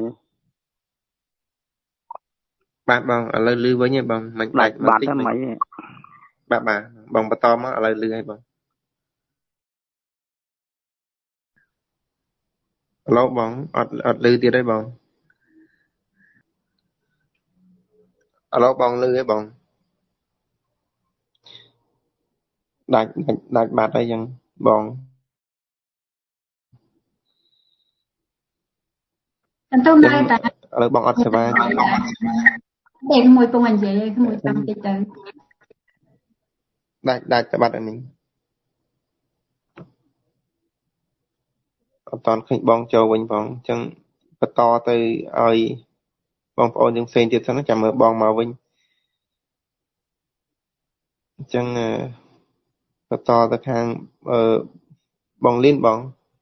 បាទបងឥឡូវលឺវិញហើយបងមិនដាច់បាត់ហ្នឹងមិញបាទបាទបងបន្តមកឥឡូវលឺហើយបងឥឡូវបងអត់អត់លឺទៀតហើយបងឥឡូវបងលឺហើយបងដាច់ដាច់បាត់ហើយចឹងបងអន្តមដែរតាឥឡូវបងអត់សេវាទេមួយពងនិយាយឲ្យមួយចាំតិចទៅដាច់ដាច់បាត់អានេះអត់តន់ឃើញបងចូលវិញផងអញ្ចឹងបន្តទៅឲ្យបងប្អូនយើងផ្សេងទៀតសិនចាំមើលបងមកវិញអញ្ចឹងបន្តទៅខាងអឺបងលីនបង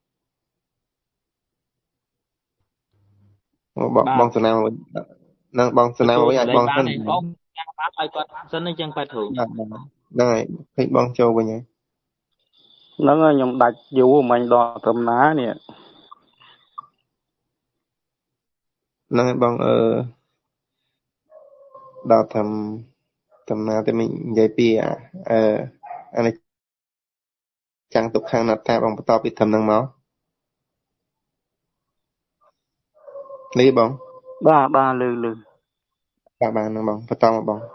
បងបងសណាមកវិញនឹងបងសណាមកវិញអាចបងសិនបងចាំបានឲ្យគាត់សិនអញ្ចឹងប៉ែធូបាទ này phải bong châu với nhỉ nó là nhom đạch dù mình đo tầm ná nè này bong ờ đào thầm thầm nào thì mình dạy pi à ờ anh ấy chẳng tục hàng nạp ta bong to bị thầm năng máu lý bong ba ba lư lư ba bạn năng bong to mà bong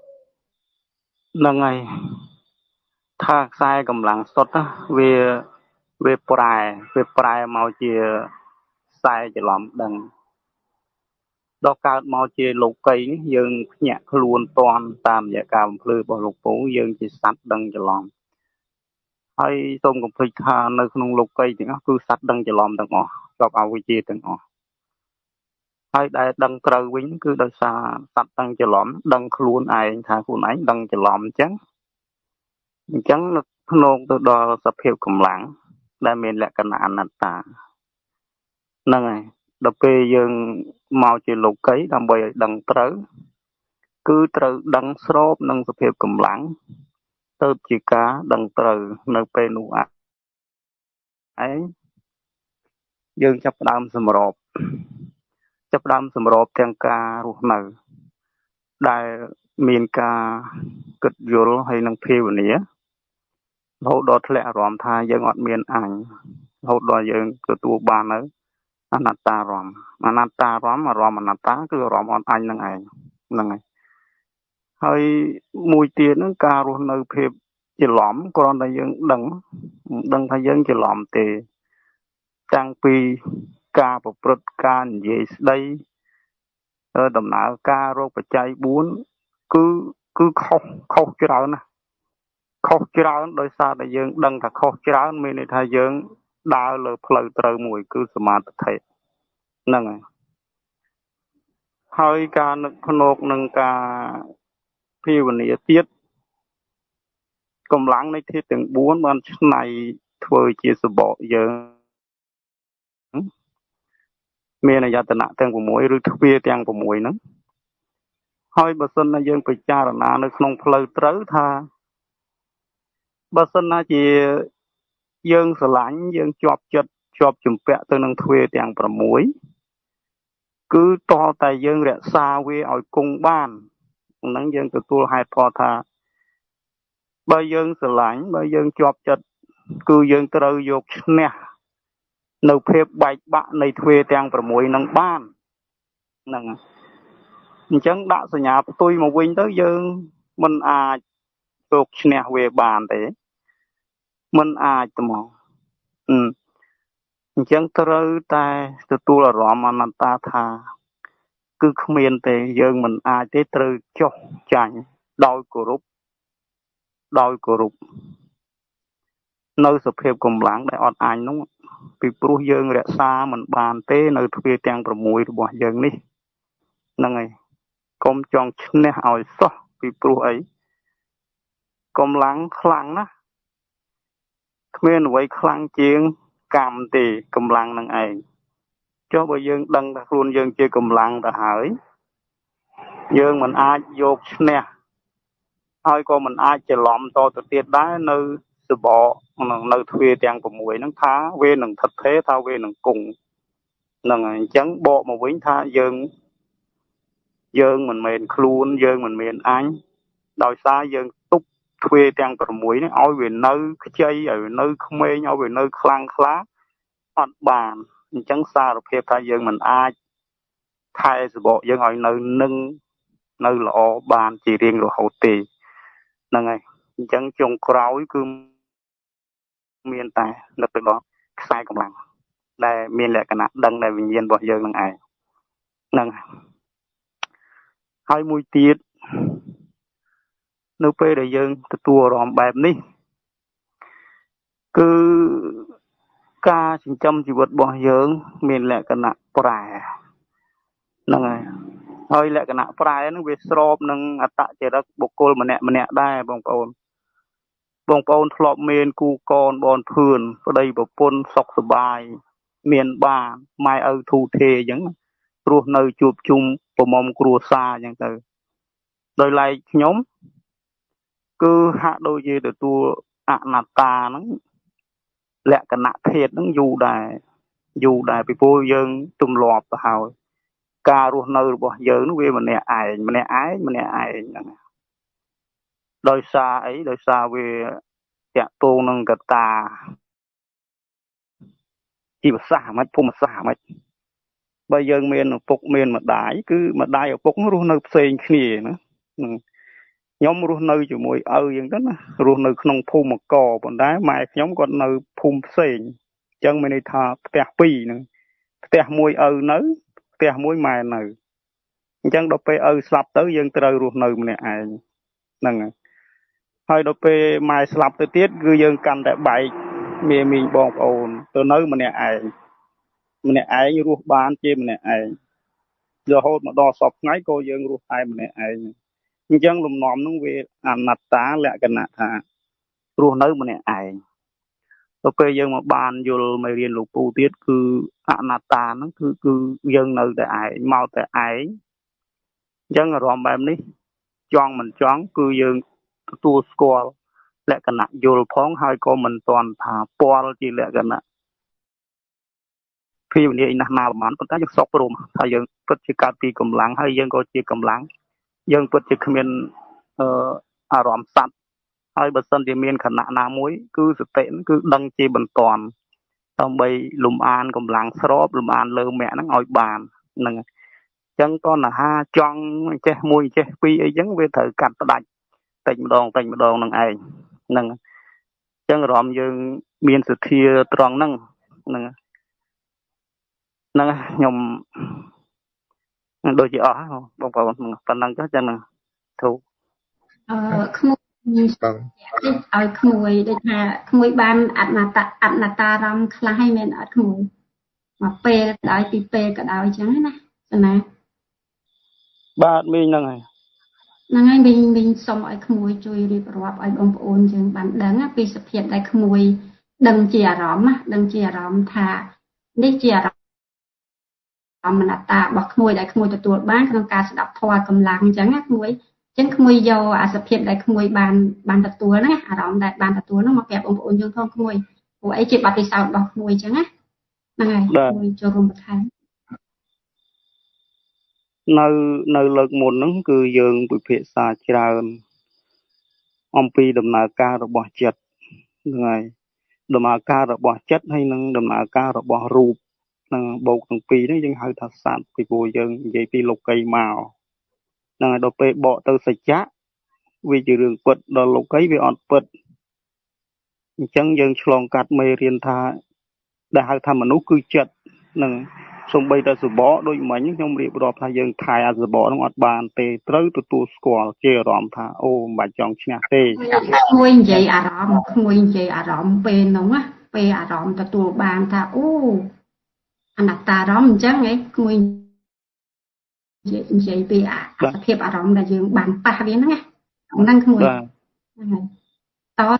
là ngày thác sai cầm lăng sốt á về về prai về prai màu chia sai chỉ làm đằng đó cao màu chia lục cây dương nhẹ luôn toàn tam dạ cam phơi bỏ lục phủ dương chỉ sạch đằng chỉ làm hay tôm cùng phơi tha nơiក្នុងlục cây thì nó cứ sạch đằng chỉ làm đằng ngõ gặp ao cái chia đằng ngõ hay đại đằng trời vĩnh cứ đời xa sạch đằng chỉ làm đằng luôn ai thàខ្លួនấy đằng chỉ làm chứ chẳng nó nông từ đó sắp hiệu cầm lãng đại miền lệ cận an nát ta nâng này đợt pe dương màu chỉ lục cấy đầm bầy đằng trớ cứ trớ đằng srop nâng sắp hiệu cầm lãng tớp chỉ cá đằng trớ nơi pe nụ ạ ấy dương chấp đam sầm rộp chấp đam sầm rộp tiếng ca ruột nở đại miền ca cực dồi hay nâng phiêu nía hậu đọt lẹ ròm tha dương ọt miền ảnh hậu đọt dương cứ tu ba nữa anatta ròm anatta ròm mà ròm anatta cứ ròm ọt ảnh nâng ảnh nâng ảnh hơi mùi tiền nó ca ruột nở phiêu chỉ lõm còn là dương đằng đằng thay dương chỉ lõm thì trang pi ca bộc prut ca gì đây ở đầm nạo ca rô bạch chay bốn cứ cứ khóc khóc chứ đâu nè khóc chứ đâu đôi xa đại dương đằng cả khóc chứ đâu mình thay dương đào lờ phơi trời mùi cứ smart thế nâng này hơi ca nực nộp nâng ca phiêu này tiết cầm lắng này thiết từng bốn bên này thôi chia sẻ bỏ giờ miền này giờ tận nặng tiếng của mũi rồi thức bia tiếng của mũi nữa hơi bớt sân là dương phải cha là na nó không phơi trớ tha bớt sân là chỉ dương sờ lạnh dương chọp chật chọp chùm pẹ từ năng thuê tiếng của mũi cứ to tay dương rẽ xa về ở cung ban nắng dương từ tua hai to tha bây dương sờ lạnh bây dương chọp chật cứ dương từ dục nè nấu phép bạch bạ này thuê tiếng của mũi năng ban năng chẳng đã sự nhà tôi mà quên tới dương mình à thuộc nè về bàn thế mình à tụi mò ừ chẳng tới ta từ tu là rõ mà anh ta tha cứ không yên thế dương mình à thế từ cho chảnh đôi cổ rút đôi cổ rút nơi sập hiệp cùng lãng để ọt anh đúng không vì pru dương rẽ xa mình bàn thế nơi thuê tiếng của mũi của dương đi năng này công chọn nè hỏi sao vì pru ấy công lắng khăng á miền vậy khăng chiên cầm thì cầm lăng năng ấy cho bây giờ đăng đặt luôn dương chơi cầm lăng đã hỏi dương mình ai vô nè ai có mình ai chơi lọm to từ tiệt đá nơi từ bỏ nơi thuê tiền của mũi nó thá về nằng thật thế thao về nằng cùng nằng trắng bộ mà vĩnh tha dương dương mình mền luôn dương mình mền anh đòi xa dương túc thuê tiền của mũi nó oi về nơi chơi ở nơi không mê nhau về nơi khăng khá hoạt bàn trắng xa rồi phép tha dương mình ai thay từ bộ dương ở nơi nâng nơi lọ bàn chỉ riêng rồi hậu tì nằng này trắng trồng cối cứ miền ta lập từ đó sai công lăng đây miền lệ cái nát đằng này bình nhiên bỏ dương năng ai năng hai mũi tiết nếu pe để dương tua ròm bẹp ní cứ ca chính trăm chỉ vật bỏ dương miền lệ cái nát prai năng này hơi lệ cái nát prai nó về srop năng tạ chỉ đất bọc côn mà nẹt mà nẹt đây bông cônบองปอนทลอบเมนกูกอนบอนเพื่อนก็ได้แบบปนสกสบายเมียนบ้าไม่เอาทูเทยังรัวเนยจูบจุ่มปมอมกลัวซาอย่างเตอโดยไล่ย้อม cứ hạ đôi gì để tua ạ nà ta nó lẹ cả nạ thiệt nó dù đài dù đài bị vô dân tùm lọp và hào ca ruột nơi bỏ giờ nó về mà nè ai mà nè ái mà nè ai đôi xa ấy đôi xa về dạ tô nâng cả ta chỉ mà xa mất phô mà xa mất bây giờ miền phục miền mà đái cứ mà đái ở phục nó ruột nơi xây khỉ nữa nhóm ruột nơi chỉ mùi ơ dân đó ruột nơi không phô mà cò bọn đái mai nhóm còn nơi phô xây chân mình đi thà tẹt pì nữa tẹt mùi ơ nớ tẹt mùi mai nớ chẳng đâu pe ơ slap tới dân tới ruột nơi mình ai nâng hơi đâu pe mai slap tới tiết cứ dân căn tại bảy mẹ mình bong ồn tới nơi mình ai mình ai như ruột bán chê mình ai giờ hốt mà đo sọp ngay cô dân ruột ai mình ai chẳng lùm nòm nó về ăn nát tá lẹ cái nát thà ruột nơi mình ai đâu pe dân mà bàn vô mày riêng lục tu tiết cứ ăn nát tá nó cứ cứ dân nơi tại ai mau tại ai dân ở ròm bài này chọn mình chọn cứ dương tu score lẽ cái nặng vô phóng hai con mình toàn thả po chỉ lẽ cái nặng khi mình đi nằm nào mà con ta just sốc rồi hay dương bất chỉ cả tì cầm láng hay dương có chỉ cầm láng dương bất chỉ mình à ròm sẵn hay bớt sân thì miền khả nặng nào muối cứ sự tệ cứ đăng chỉ bẩn toàn xong bây lùm an cầm láng srop lùm an lơ mẹ nó ngồi bàn nè chân con là ha chọn che mùi che pi ấy giống về thử cắt đạch tình đòn tình đòn nằng ai nằng chân ròm dương miền sự thia tròn nằng nằng nằng nhom đôi chị ở bông bông phần năng chắc chân nằng thu ờ không ai không mùi đây là không mùi ban ăn là ta ăn là ta ram khai hay men ăn không mùi mà pe đói thì pe cả đói trắng nè nè ba mình nằng này năng mình mình xong ai không mùi chui đi vào ai bông ôn chừng bạn đắng á vì sự hiện đại không mùi đừng chè rõm á đừng chè rõm thà đi chè rõm mình ta bọc không mùi đại không mùi từ tuổi bán trong ca sẽ đọc thoa cầm lăng trắng á không mùi chẳng không mùi dầu à sự hiện đại không mùi bàn bàn từ tuổi nè à rõm đại bàn từ tuổi nó mà kẹp bông ôn chừng không không mùi của ấy chỉ bật thì sao bọc không mùi trắng á năng này mùi cho rùm một tháng nơi nơi lực một nó cứ dương bị phê xa chào ông pi đầm nà ca rồi bỏ chật người đầm nà ca rồi bỏ chất hay năng đầm nà ca rồi bỏ rụp năng bầu thằng pi nó dân hơi thật sạn thì bùi dân vậy pi lục cây màu năng đồ pe bỏ từ sạch chát vì chỉ đường quật đồ lục cây vì on quật chân dân chlong cắt mê riêng tha đã hơi tham mà nó cứ chật năng xong bây giờ sự bỏ đôi mấy trong việc đọc thay dân thay à sự bỏ nó ngọt bàn tê tới từ tu score chơi ròm tha ô mà chọn chả tê nguyên vậy à ròm nguyên vậy à ròm về nóng á về à ròm từ tu bàn tha ô anh đặt ta ròm chắc ấy nguyên vậy vậy về à thiệp à ròm là dương bàn pa biến đó nghe năng không nguyên to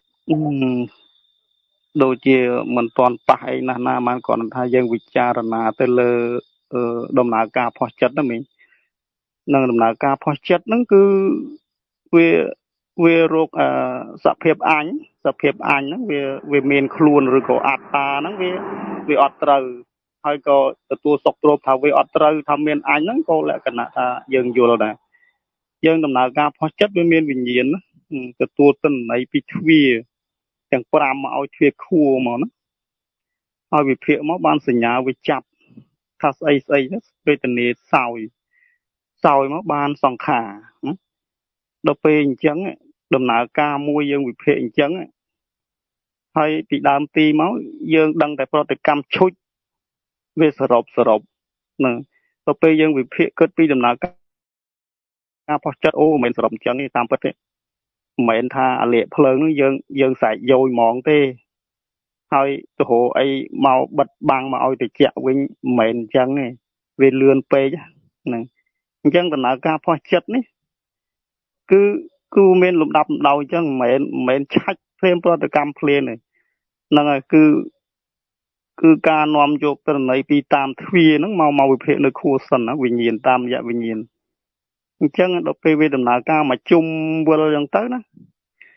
đôi khi mình toàn phải là na man còn thay dânวิจารณาtới lơ đầm nà ca phò chất đó mình năng đầm nà ca phò chất nó cứ về về rốt à sập hiệp ảnh sập hiệp ảnh nó về về miền khuôn rồi có ạt ta nó về về ọt trời hay cóตัวsọc trộp thảo về ọt trời thảo miền ảnh nó có lại cái nào ta dân vô rồi này dân đầm nà ca phò chất về miền bình nhiên cáiตัวtân này bị thuê chẳng pram mà ao thuê khua mà nó ao bị phệ mà banสัญญา với chặt thắt ấy ấy nó về tình này sào sào mà ban sòng khả đợt về chẳng đầm nà ca mua dân bị phệ chẳng hay bị đam tì máu dân đăng tại protect cam chui về sờ rộp sờ rộp nè đợt về dân bị phệ cất bị đầm nà ca ca phật chất ô mình sờ rộp chẳng đi tam phật đấy mình tha lệ phơi nó dân dân xài dồi mòn tê hơi hồ ấy màu bật bằng mà oi từ chẹo với mình chẳng này về lươn pe chứ này chẳng cần là ca phơi chất này cứ cứ mình lục đập đầu chẳng mình mình chắc thêm pro từ cam phơi này là cứ cứ ca nom chụp từ này pi tam thuy nó màu màu bị nó khô sần nó vì nhìn tam dạ vì nhìn chẳng đọc pe về đầm nà ca mà chung vừa lần tới đó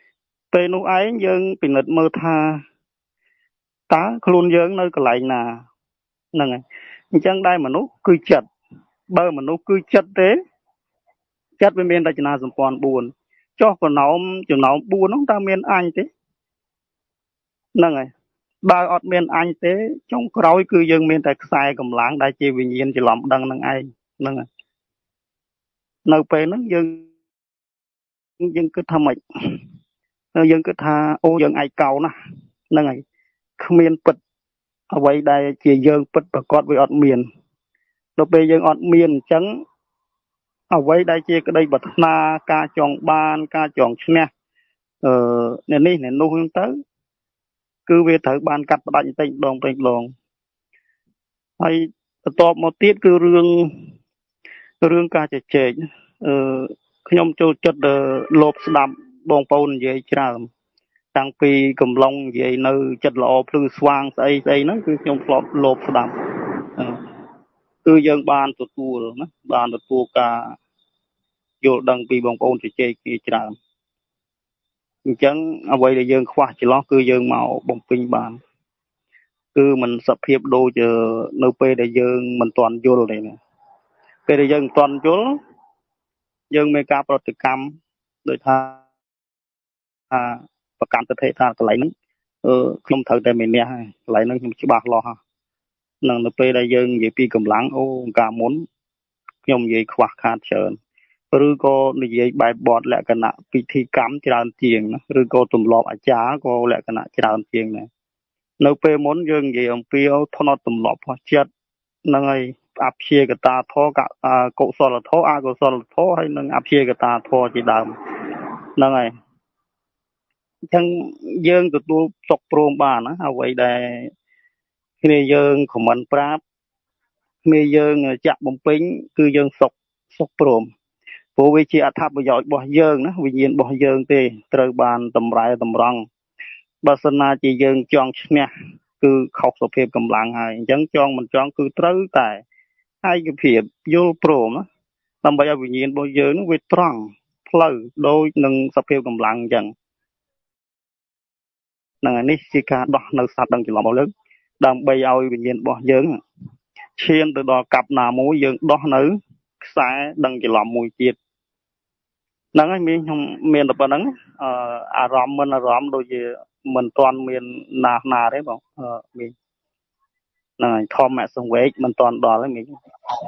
ពេលនោះឯងយើងពិនិត្យមើលថាតើខ្លួនយើងនៅកន្លែងណាហ្នឹងហើយអញ្ចឹងដែរមនុស្សគឺចិត្តបើមនុស្សគឺចិត្តទេចិត្តវាមានរចនាសម្ព័ន្ធបួនចុះចំណោមចំណោមបួនហ្នឹងតើមានអញទេហ្នឹងហើយបើអត់មានអញទេចុងក្រោយគឺយើងមានតែខ្សែកម្លាំងដែលជាវិញ្ញាណច្រឡំដឹងនឹងឯងហ្នឹងហើយនៅពេលហ្នឹងយើងយើងគិតថាម៉េចយើងគិតថាអូយើងឯកោណាស់ហ្នឹងហើយគ្មានពិតអ្វីដែលជាយើងពិតប្រកបវាអត់មានដល់ពេលយើងអត់មានអញ្ចឹងអ្វីដែលជាក្តីប្រាថ្នាការចង់បានការចង់ឈ្នះអឺនេះនេះនោះហ្នឹងទៅគឺវាត្រូវបានកាត់ផ្ដាច់បន្តិចម្ដងបន្តិចម្ដងហើយបន្ទាប់មកទៀតគឺរឿងរឿងការជជែកអឺខ្ញុំចូលចិត្តលោភស្ដាប់បងប្អូននិយាយច្រើនតាំងពីកំឡុងនិយាយនៅចិត្តល្អភ្លឺស្វាងស្អីស្អីហ្នឹងគឺខ្ញុំធ្លាប់លោភស្ដាប់គឺយើងបានទទួលណាបានទទួលការយល់ដឹងពីបងប្អូនជជែកគ្នាច្រើនអញ្ចឹងអ្វីដែលយើងខ្វះចន្លោះគឺយើងមកបំពេញបានគឺมันសភាពដូចនៅពេលដែលយើងមិនទាន់យល់ទេណាពេលដែលយើងមិនទាន់យល់យើងមានការប្រតិកម្មដូចថាប្រកាន់ទិដ្ឋិថាកន្លែងហ្នឹងអឺខ្ញុំត្រូវតែមានអ្នកហើយកន្លែងហ្នឹងខ្ញុំច្បាស់លាស់ហ្នឹងនៅពេលដែលយើងនិយាយពីកម្លាំងអូកាលមុនខ្ញុំនិយាយខ្វះខាតច្រើនឬក៏និយាយបែបបទលក្ខណៈពិធីកម្មច្រើនជាងណាឬក៏ទម្លាប់អាចារ្យក៏លក្ខណៈច្រើនជាងដែរនៅពេលមុនយើងនិយាយអំពីថ្នត់ទម្លាប់របស់ចិត្តហ្នឹងហើយអព្យាកតាធម៌កុសលធម៌អកុសលធម៌ហើយនិងអព្យាកតាធម៌ជាដើមហ្នឹងហើយអញ្ចឹងយើងទទួលសុខព្រមបានណាអ្វីដែលគ្នាយើងខមមិនប្រាប់គ្នាយើងចាក់បំពេញគឺយើងសុខសុខព្រមព្រោះវាជាអត្ថប្រយោជន៍របស់យើងណាវិញ្ញាណរបស់យើងទេត្រូវបានតម្រែតម្រង់បើសិនណាជាយើងចង់ឈ្នះគឺខុសសភាពកម្លាំងហើយអញ្ចឹងចង់មិនចង់គឺត្រូវតែឯកភាពយល់ព្រមណាដើម្បីឲ្យវិញ្ញាណរបស់យើងនឹងវាត្រង់ផ្លូវដូចនឹងសភាពកម្លាំងអញ្ចឹងហ្នឹងហើយនេះជាការដោះនៅសត្វដឹងច្រឡំរបស់យើងដើម្បីឲ្យវិញ្ញាណរបស់យើងឈានទៅដល់កັບណាមួយយើងដោះនៅខ្សែដឹងច្រឡំមួយទៀតហ្នឹងហើយមានខ្ញុំមានតែប៉ុណ្្នឹងអឺអារម្មណ៍មិនអារម្មណ៍ដូចជាមិនទាន់មានណាស់ណាទេបងអឺមានហ្នឹងហើយធម្មសង្វេគមិនទាន់ដល់ទេមានចា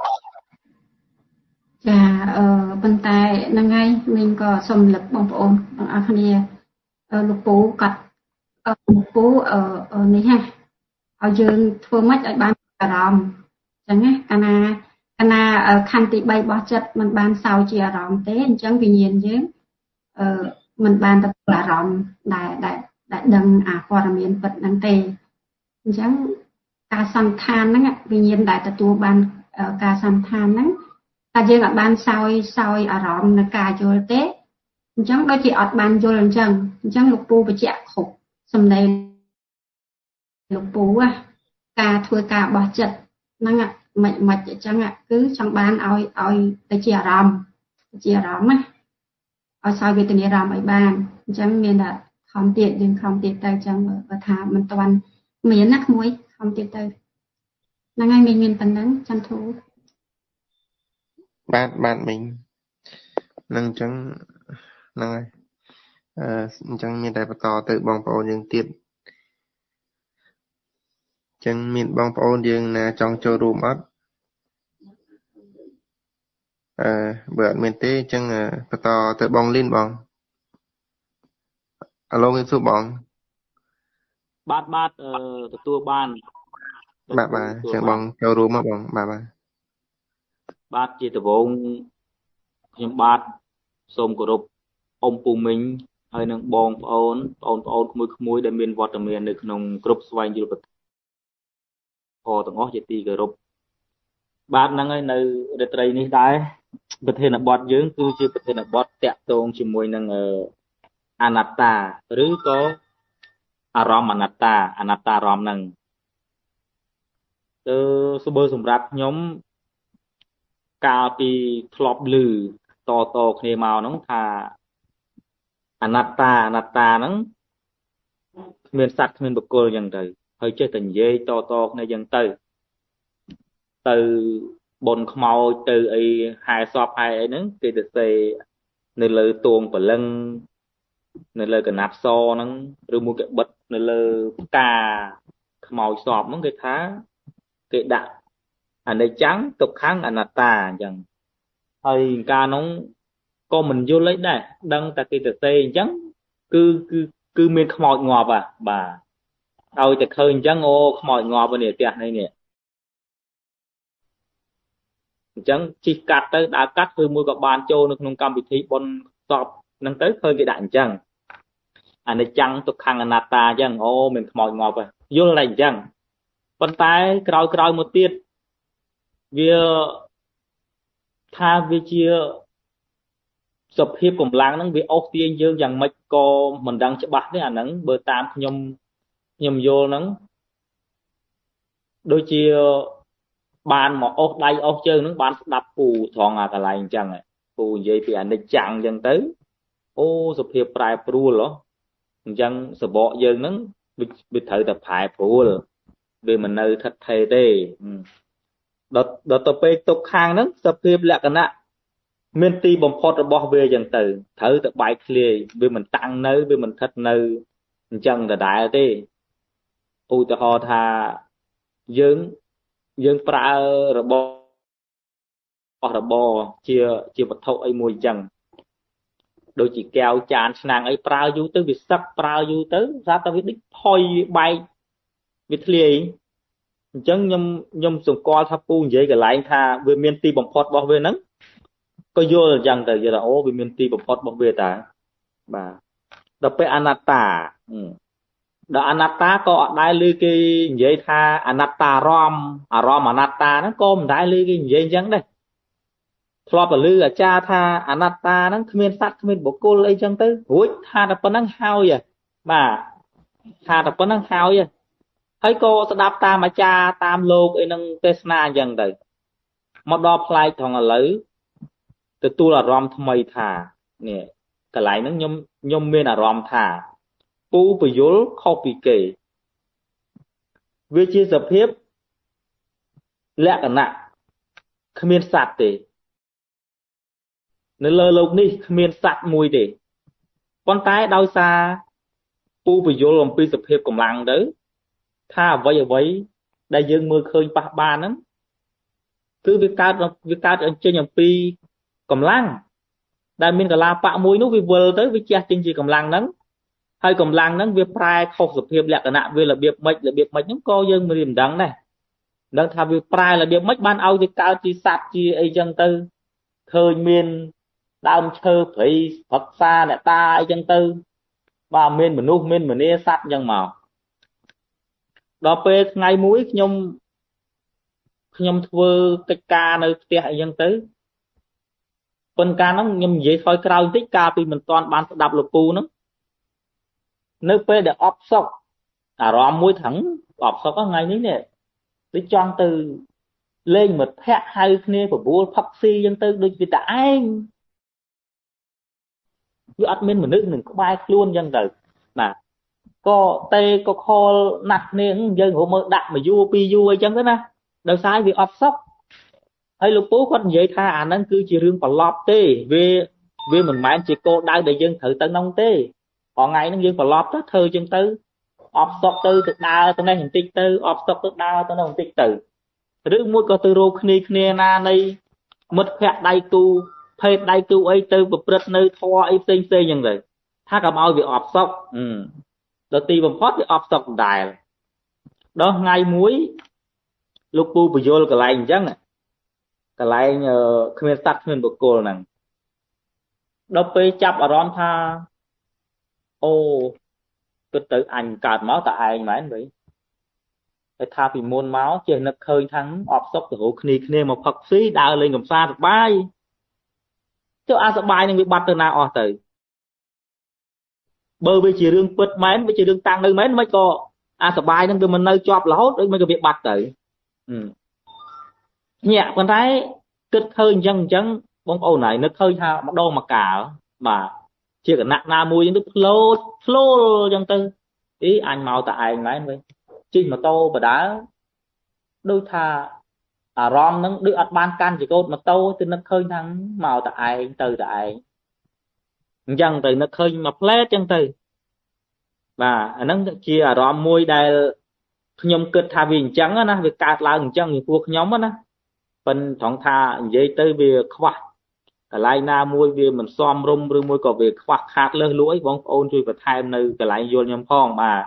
អឺប៉ុន្តែហ្នឹងហើយមីងក៏សូមលឹកបងប្អូនទាំងអស់គ្នាលោកពូកាត់លោកពូអឺនេះហ่ะឲ្យយើងធ្វើម៉េចឲ្យបានអារម្មណ៍អញ្ចឹងណាកាលណាកាលណាខណ្ឌទីបីរបស់ចិត្តมันបានសោយជាអារម្មណ៍ទេអញ្ចឹងវិញ្ញាណយើងអឺมันបានទទួលអារម្មណ៍ដែលដែលដែលដឹងអាព័ត៌មានពិតហ្នឹងទេអញ្ចឹងការសន្តានហ្នឹងវិញ្ញាណដែលទទួលបានការសន្តានហ្នឹងតែយើងអត់បានសោយសោយអារម្មណ៍នៃការយល់ទេអញ្ចឹងដូចជាអត់បានយល់អញ្ចឹងអញ្ចឹងលោកពូបញ្ជាក់គ្រប់សម្ដីលោកពូការធ្វើការរបស់ចិត្តហ្នឹងមិនមិនអញ្ចឹងគឺចង់បានឲ្យឲ្យទៅជាអារម្មណ៍ជាអារម្មណ៍ណាឲ្យសោយវេទនាអារម្មណ៍ឲ្យបានអញ្ចឹងមានតែខំទៀតយើងខំទៀតទៅអញ្ចឹងបើថាមិនទាន់មានណាក្មួយខំទៀតទៅហ្នឹងហើយមីងមានប៉ុណ្ណឹងចន្ទធូបាទបាទមីងហ្នឹងអញ្ចឹងហ្នឹងហើយអឺអញ្ចឹងមានតែបន្តទៅបងប្អូនយើងទៀតអញ្ចឹងមានបងប្អូនយើងណាចង់ចូលរួមអត់អឺបើអត់មានទេអញ្ចឹងបន្តទៅបងលីនបងអាឡូមានសួរបងបាទបាទទទួលបានបាទបាទអញ្ចឹងបងចូលរួមមកបងបាទបាទបាទជាដំបូងខ្ញុំបាទសូមគោរពអ៊ំពូមីងហើយនឹងបងប្អូនបងប្អូនក្មួយក្មួយដែលមានវត្តមាននៅក្នុងគ្រប់ស្វែងយល់ពធទាំងអស់ជាទីគោរពបាទហ្នឹងហើយនៅរាត្រីនេះដែរប្រធានបទយើងគឺជាប្រធានបទតាក់ទងជាមួយនឹងអនត្តាឬក៏អារម្មណ៍អនត្តាអនត្តាអារម្មណ៍ហ្នឹងទៅស្បើសម្រាប់ខ្ញុំកាលពីធ្លាប់ឮតតគ្នាមកហ្នឹងថា anatta anatta nắng miền sắt miền bậc cô dân từ hơi chơi tình dây to to này dân từ từ bồn màu từ ấy hai shop hai ấy nắng cái từ xe nơi lơ tuồng và lân nơi lơ cái nạp so nắng rồi mua cái bật nơi lơ cà màu shop nó cái thá cái đạn anh này trắng tục kháng anatta chẳng hơi ca nóng có mình vô lấy đây đăng ta cái từ xe trắng cứ cứ cứ miền màu ngọt à bàเอาแต่เคยจังโอ้ขโมยงอไปเนี่ยเตี้ยนี่เนี่ยจังจีกัดเตอดากัดคือมือกับบานโจนึกนงกรรมวิธีบนสอบนั่งเตอเคยกี่ด่านจังอันนี้จังตุกขังอนาตาจังโอ้มันขโมยงอไปยุ่งอะไรจังปันท้ายกราวกราวหมดเตี้ยเวียถ้าวิจิสภาพกำลังนั้นวิออกเตี้ยเยอะอย่างไม่ก็มันดังจะบัดเนี่ยนั้นเบอร์ตามยมยมโยนั้นโดยเฉพาะบานหมอออกได้ออกเจอนั้นบานดับปูทองอะไรจังไงปูเยี่ยปีอันนี้จังจังตื้อโอ้สุภาพปลายปลูเหรอจังสบอเยอะนั้นบิบิดเถอะแต่ผายปลูเลยเดี๋ยวมันเนยทัดเทเต้ดอดอตัวไปตกคางนั้นสุภาพแหลกกันนะเมนตีบอมพอดระบอบเวจังตื้อเถอะแต่ใบเคลียเดี๋ยวมันตั้งเนยเดี๋ยวมันทัดเนยจังแต่ได้เต้อุตหะธายืงยืงปลาระบอระบอเชียเชียบัดเท่าไอ้มวยจังโดยจีแก้วจานนางไอ้ปลาอยู่ตื้อวิสักปลาอยู่ตื้อราตวิดิพอยใบวิทลีจังยมยมส่งกอทับปูเย่กับไหลธาเวเมียนตีบอมพอดบอกเวนั้นก็โยนจังแต่จะโอ้เวเมียนตีบอมพอดบอกเวตาบ่าเราไปอนัตตาดอนัตตาก็ได้เลยกี่ยัยท่าอนัตตารอมอารอมอนัตตานั้นก็ได้เลยกี่ยัยจังได้พอไปลืออาจารย์ท่าอนัตตานั้นขมิ้นสัตว์ขมิ้นบุกโกลเลยจังตื้อหุ้ยท่าแต่ปนังเฮาอย่าบ่าท่าแต่ปนังเฮาอย่าให้ก็สดับตามอาจารย์ตามโลกไอ้นังเทศนาจังได้มาดอพลายทองอะไรแต่ตัวอารอมทำไมท่าเนี่ยกระไรนั้นยมยมเมียนอารอมท่าปูไปยุลเข้าปีเกยวิจิสภาพและกันนะขมิ้นสัตว์เตในโลกนี้ขมิ้นสัตว์มวยเตปนท้ายดาวซาปูไปยุลลงปีสภาพกำลังเด้อถ้าไว้ไว้ได้ยืมมือเคยปะบานนั้นคือวิการวิการอันเจอย่างปีกำลังได้มีกะลาปะมวยนู้วิเวอร์เด้อวิจัยจริงจีกำลังนั้นให้กำลังนั้นเวียปลายเข้าสภาพแหลกนะเวลาเบียบไม่ระเบียบไม่ยังก็ยังไม่ริมดังได้ดังทำเวียปลายระเบียบไม่บ้านเอาที่กาวที่สัตว์ที่ไอจังตือเคยมีนดาวเชอผีผักซาเนี่ยตาไอจังตือว่ามีนเหมือนนู้มีนเหมือนนี้สัตว์ยังเมาดอกเป็ดไงมุ้ยขยมขยมเวอร์กิจการในเตียไอจังตือเป็นการนั้นยมเย่คอยกล่าวที่กาปีเหมือนตอนบ้านดับลูกปูนั้นนึกไปเดี๋ยวออฟซอกอ่ารอมมวยถังออฟซอกก็ไงนี้เนี่ยไปจองtừ lên một phe hai kia của bố pháp si dân tư được vì tại anh như admin một nước mình có bài luôn dân từ mà có tê có kho nặng nên dân hộ mơ đặt mà vua pi vua chân thế nè đâu sai vì off shop hay lúc bố con vậy tha à nó cứ chỉ riêng còn lọp tê về về mình máy chỉ cô đang để dân thử tân nông tê còn ngày nó dân còn lọp đó thơ chân tư off shop tư thực đa từ đây hình tích tư off shop thực đa từ đây hình tích tư rước mũi có từ rô khné khné na này mất khẹt đai tu phê đai tu ấy tư bực bật nơi thoa ấy xinh xinh như vậyถ้ากับเอาviệc off shop ừ đầu tiên bằng phát việc off shop đài đó ngay muối lúc bu bị vô cái lại chắc nè cái lại khmer tắt khmer bực cô nè đó pe chắp ở ron tha ô tôi tự anh cạt máu tại anh mà anh vậyไอ้ทาปีมวนเมาส์เจนนักเคยทั้งออกซอกตัวคณีคณีมาพักซีดาวเลยกับซาสบายเจ้าอาสบายนึงวิบัติตัวนาออกเตยเบอร์ไปจีเรื่องเปิดแม้นไปจีเรื่องตังเลยแม้นไม่ก็อาสบายนึงคือมันเนยจอบแล้วด้วยไม่ก็วิบัติเตยเนี่ยคนไทยกึศเคยจังจังบางโอ้ไหนนึกเคยทามาโดมาก่าบ่า chia cả nặng na mùi những đức lô lô chẳng tư ý anh màu tại anh mấy vậy chứ mà tô và đá đôi thà à rom nó được ăn ban can chỉ có mà tô thì nó khơi thằng màu tại anh từ tại chẳng từ nó khơi mà plét chẳng từ và nó chia à rom mùi đây nhom kết thà vì trắng á na việc cạt là chẳng những cuộc nhóm á na phần thằng thà dây tới việc khoa cái lại na môi về mình xóm rung rồi môi có việc khoác khát lơ lũi bóng ôn chui và thay nơi cái lại vô nhầm phong mà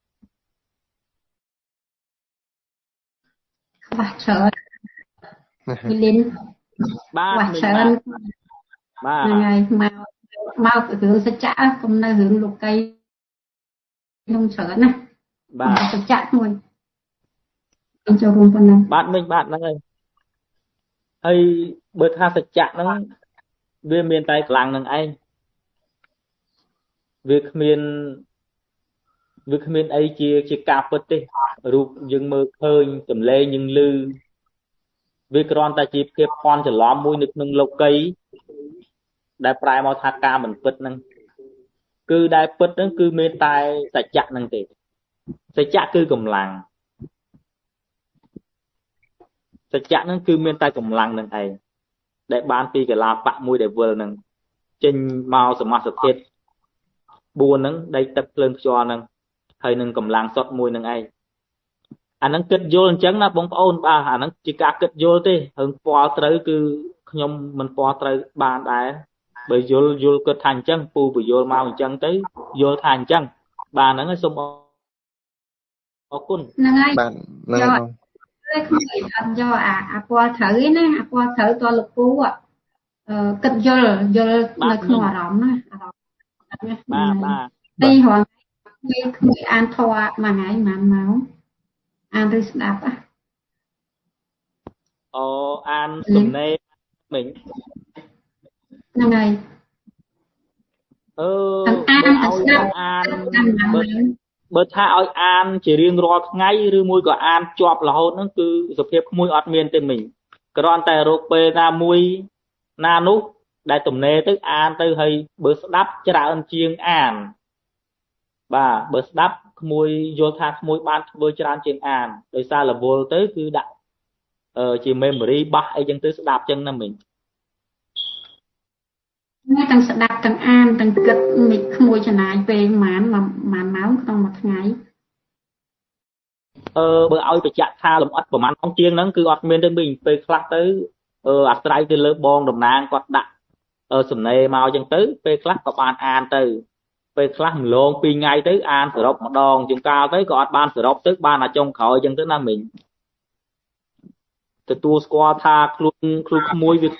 và sợ đi lên và sợ ngày mà mau hướng sẽ trả cũng là hướng lục cây không sợ nè bà sẽ trả thôi cho cùng phần này bạn mình bạn nó ơi hay bớt ha sẽ trả nó về miền tây làng năng anh việc miền việc miền ấy chia chia cà phê đi rụp dừng mơ khơi cầm lê nhưng lư việc còn ta chỉ kịp con chỉ lõm mũi nực nâng lộc cây đại prai mau thà ca mình phật năng cứ đại phật nó cứ miền tây sẽ chặt năng thì sẽ chặt cứ cầm làng sẽ chặt nó cứ miền tây cầm làng năng ấy để ban pi cái là bạc mũi để vừa năng trên màu sầm mặt sệt thiệt buồn năng đây tập lên cho năng hay năng cầm làng sọt mũi năng ấy anh năng kết vô chẳng là bóng ôn ba anh năng chỉ cả kết vô thế hơn po tới cứ nhom mình po tới bàn đài bởi vô vô kết thành chân pu bởi vô màu chân tới vô thành chân bà năng xung ở cún bạn năng không do à à po thử nè à po thử to lục cú ạ kết vô vô là không hòa rộng nè ba ba đây hoàng người an thoa mà ngày mà máu an tôi đáp á ồ an sum nê mình năm ngày ừ an an bớt tha oi an chỉ riêng rọt ngay rư môi của an chọp là hôn nó cứ dập hiệp môi ọt miên tên mình còn tại rô pê ra môi na nút đại tùm nê tức an tư hay bớt đắp cho ra ơn chiêng an bà bớt đắp môi vô tha môi ban với cho ra chiêng an đời xa là vô tới cứ đặt ờ chỉ memory bắt ấy chân tới đạp chân là mình ngay tăng sẽ đạp tăng an tăng kết mình môi cho này về màn mà màn máu trong một ngày ờ bữa ơi phải chặt tha làm ớt của màn không chiêng nó cứ ọt miên tới mình về khắc tới ờ ớt trái tới lớp bong đồng nang quạt đặt ờ sầm nê mau chân tới về khắc có bàn an từ về khắc lông pi ngay tới an sửa độc một đòn chúng cao tới có ọt ban sửa độc tức ban là trong khỏi chân tới là mình từ tua squat tha luôn luôn môi việc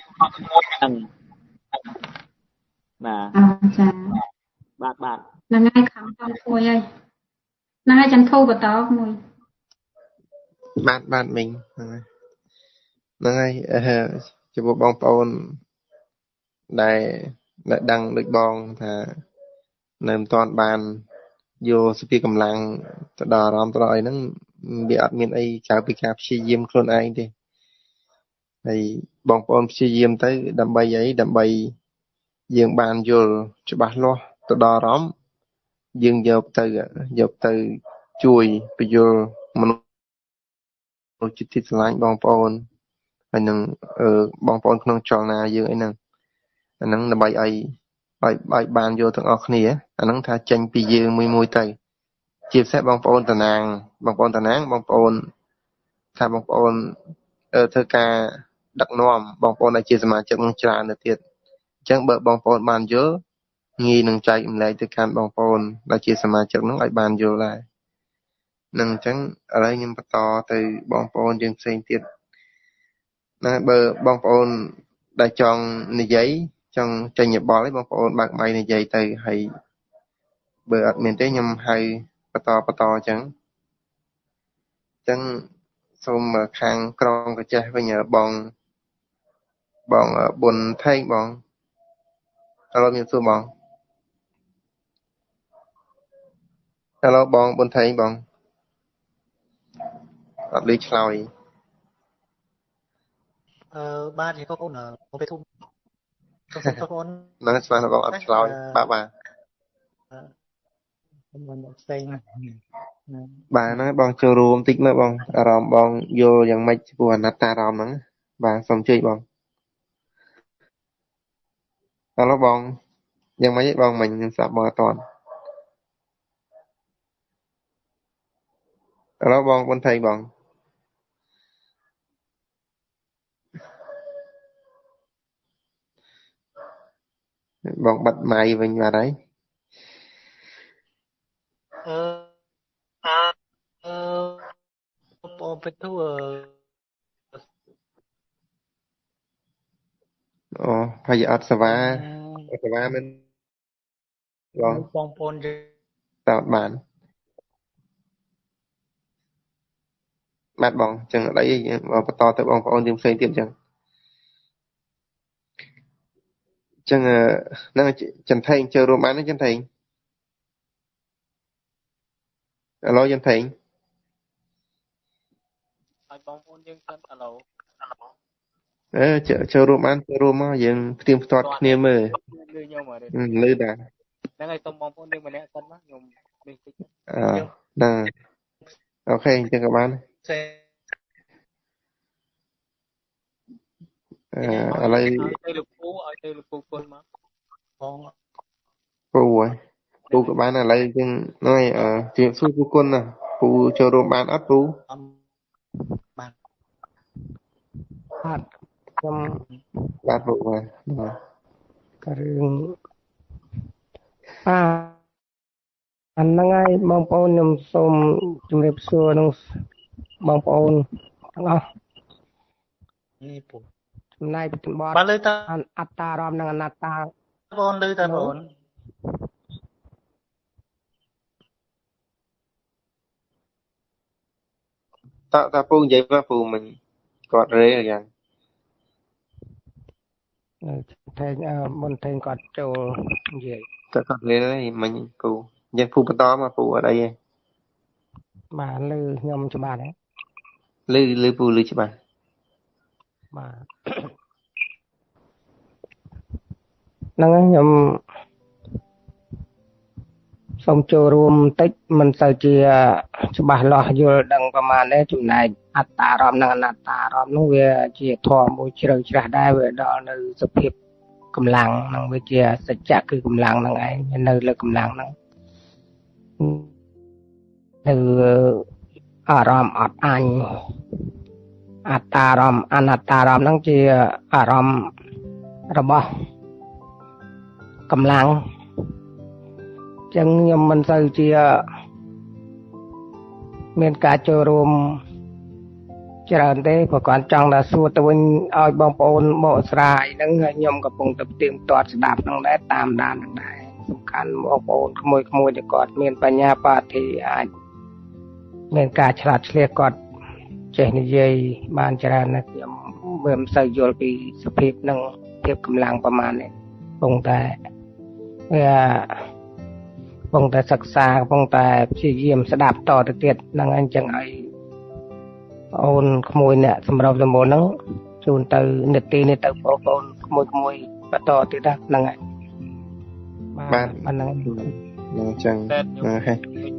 mà bạn bạn là ngay khám trong phôi ơi là ngay chân thâu vào tao môi bạn bạn mình là ngay cho bộ bong phone đại đại đăng được bong thà nằm toàn bàn vô speak cầm lăng đò rom rồi nó bị admin ấy chào bị cap chi diêm luôn ai đi thì bong phone chi diêm tới đầm bay ấy đầm bay dương bàn vô cho bà lo từ đò róm dương dọc từ dọc từ chui bây giờ mình chỉ thích lại bong phone anh nâng bong phone không chọn nào dương ấy nâng anh nâng là bay ấy bay bay bàn vô thằng ốc này anh nâng tha tranh bây giờ mười mười tay chia sẻ bong phone tàn nàng bong phone tàn nàng bong phone tha bong phone ở thơ ca đặc nom bong phone này chia sẻ mà chẳng trà nữa thiệt chẳng bờ bong phone bàn vô nghi nâng chạy lại từ can bong phone là chia sẻ mà chẳng nó lại bàn vô lại nâng chẳng ở đây nhưng mà to từ bong phone dương xanh tiệt nè bờ bong phone đã chọn này giấy trong tranh nhập bó lấy bong phone bạc mày này giấy từ hay bờ admin tới nhầm hay bắt to bắt to chẳng chẳng xong mà khang con cái chơi với nhờ bong bong buồn thay bong alo miền xuôi bong alo bong buồn thay bong đặt lý chào ờ ba thì có câu nào có về thung nó sao nó còn ăn lòi bà bà bà nói bong châu rùm tích mới bong ròm bong vô yang mấy của nát ta ròm nắng bà xong chơi bong đó bongยังไม่บองมันสับบอตอนแล้วบองคนไทยบองบองบัดไม้វិញมาđấy เออเออปอไปทั่วอ๋อพยอัศวาอัศวามันบองปองปนตอดบ้านបាត់បងចឹងអត់អីបន្តទៅបងប្អូនយើងផ្សេងទៀតចឹងចឹងហ្នឹងចន្ទថេងចូលរួមបានទេចន្ទថេងឥឡូវចន្ទថេងឲ្យបងប្អូនយើងសិនឥឡូវអឺចូលរួមបានចូលរួមមកយើងផ្ទៀងផ្ទាត់គ្នាមើលលឺខ្ញុំអត់ទេលឺដែរហ្នឹងហើយសូមបងប្អូនយើងម្នាក់សិនមកខ្ញុំមានតិចអឺហ្នឹងអូខេអញ្ចឹងក៏បានអឺឥឡូវទៅលោកពូឲ្យទៅលោកពូគុណមកបងពូហើយពូក៏បានឥឡូវយើងហ្នឹងអឺជម្រាបសួរពូគុណណាពូចូលរួមបានអត់ពូបានអត់ខ្ញុំបាទពូបាទរឿងអាអាហ្នឹងហើយបងប្អូនខ្ញុំសូមជម្រាបសួរនឹងបងប្អូនទាំងអស់នេះពូចំណាយប្រតិបត្តិបាទលើតអត្តារម្មណ៍និងអនត្តាបងលើតបងតើតើពូនិយាយមកពូមិនគាត់រេយ៉ាងថេងមុនថេងគាត់ចូលនិយាយតែគាត់រេហើយមិញពូយើងពូបន្តមកពូអត់អីទេបាទលឺខ្ញុំច្បាស់ទេលឺលឺពូលឺច្បាស់បាទហ្នឹងហើយខ្ញុំសូមចូលរួមបន្តិចមិនសូវជាច្បាស់លាស់យល់ដឹងប្រហែលទេចំណែកអត្តារម្មណ៍និងអនត្តារម្មណ៍នោះវាជាធម៌មួយជ្រៅជ្រះដែរវាដល់នៅសភាពកម្លាំងហ្នឹងវាជាសច្ចៈគឺកម្លាំងហ្នឹងឯងនៅលើកម្លាំងហ្នឹងនៅអារម្មណ៍អត់អញអត្តារម្មណ៍អនត្តារម្មណ៍ហ្នឹងជាអារម្មណ៍របស់កម្លាំងចឹងខ្ញុំមិនសូវជាមានការចូលរួមច្រើនទេព្រោះគាត់ចង់តែសួរទៅវិញឲ្យបងប្អូនបកស្រាយហ្នឹងហើយខ្ញុំកំពុងតែផ្ទៀងផ្ទាត់ស្ដាប់ហ្នឹងដែរតាមដានហ្នឹងដែរសំខាន់បងប្អូនក្មួយក្មួយដែលគាត់មានបញ្ញាបាតិអាចមានការឆ្លាតឆ្លៀសគាត់ចេះនិយាយបានច្រើនណាស់ខ្ញុំមិនសូវយល់ពីសភាពហ្នឹងភាពកម្លាំងប្រមាណនេះកំពុងតែវាកំពុងតែសិក្សាកំពុងតែព្យាយាមស្ដាប់តទៅទៀតហ្នឹងអញ្ចឹងឲ្យអូនក្មួយអ្នកសម្រាប់សម្បូរហ្នឹងជូនទៅនេតិនេះទៅបងប្អូនក្មួយក្មួយបន្តទៀតហ្នឹងហើយបាទហ្នឹងអញ្ចឹងហ្នឹងហើយ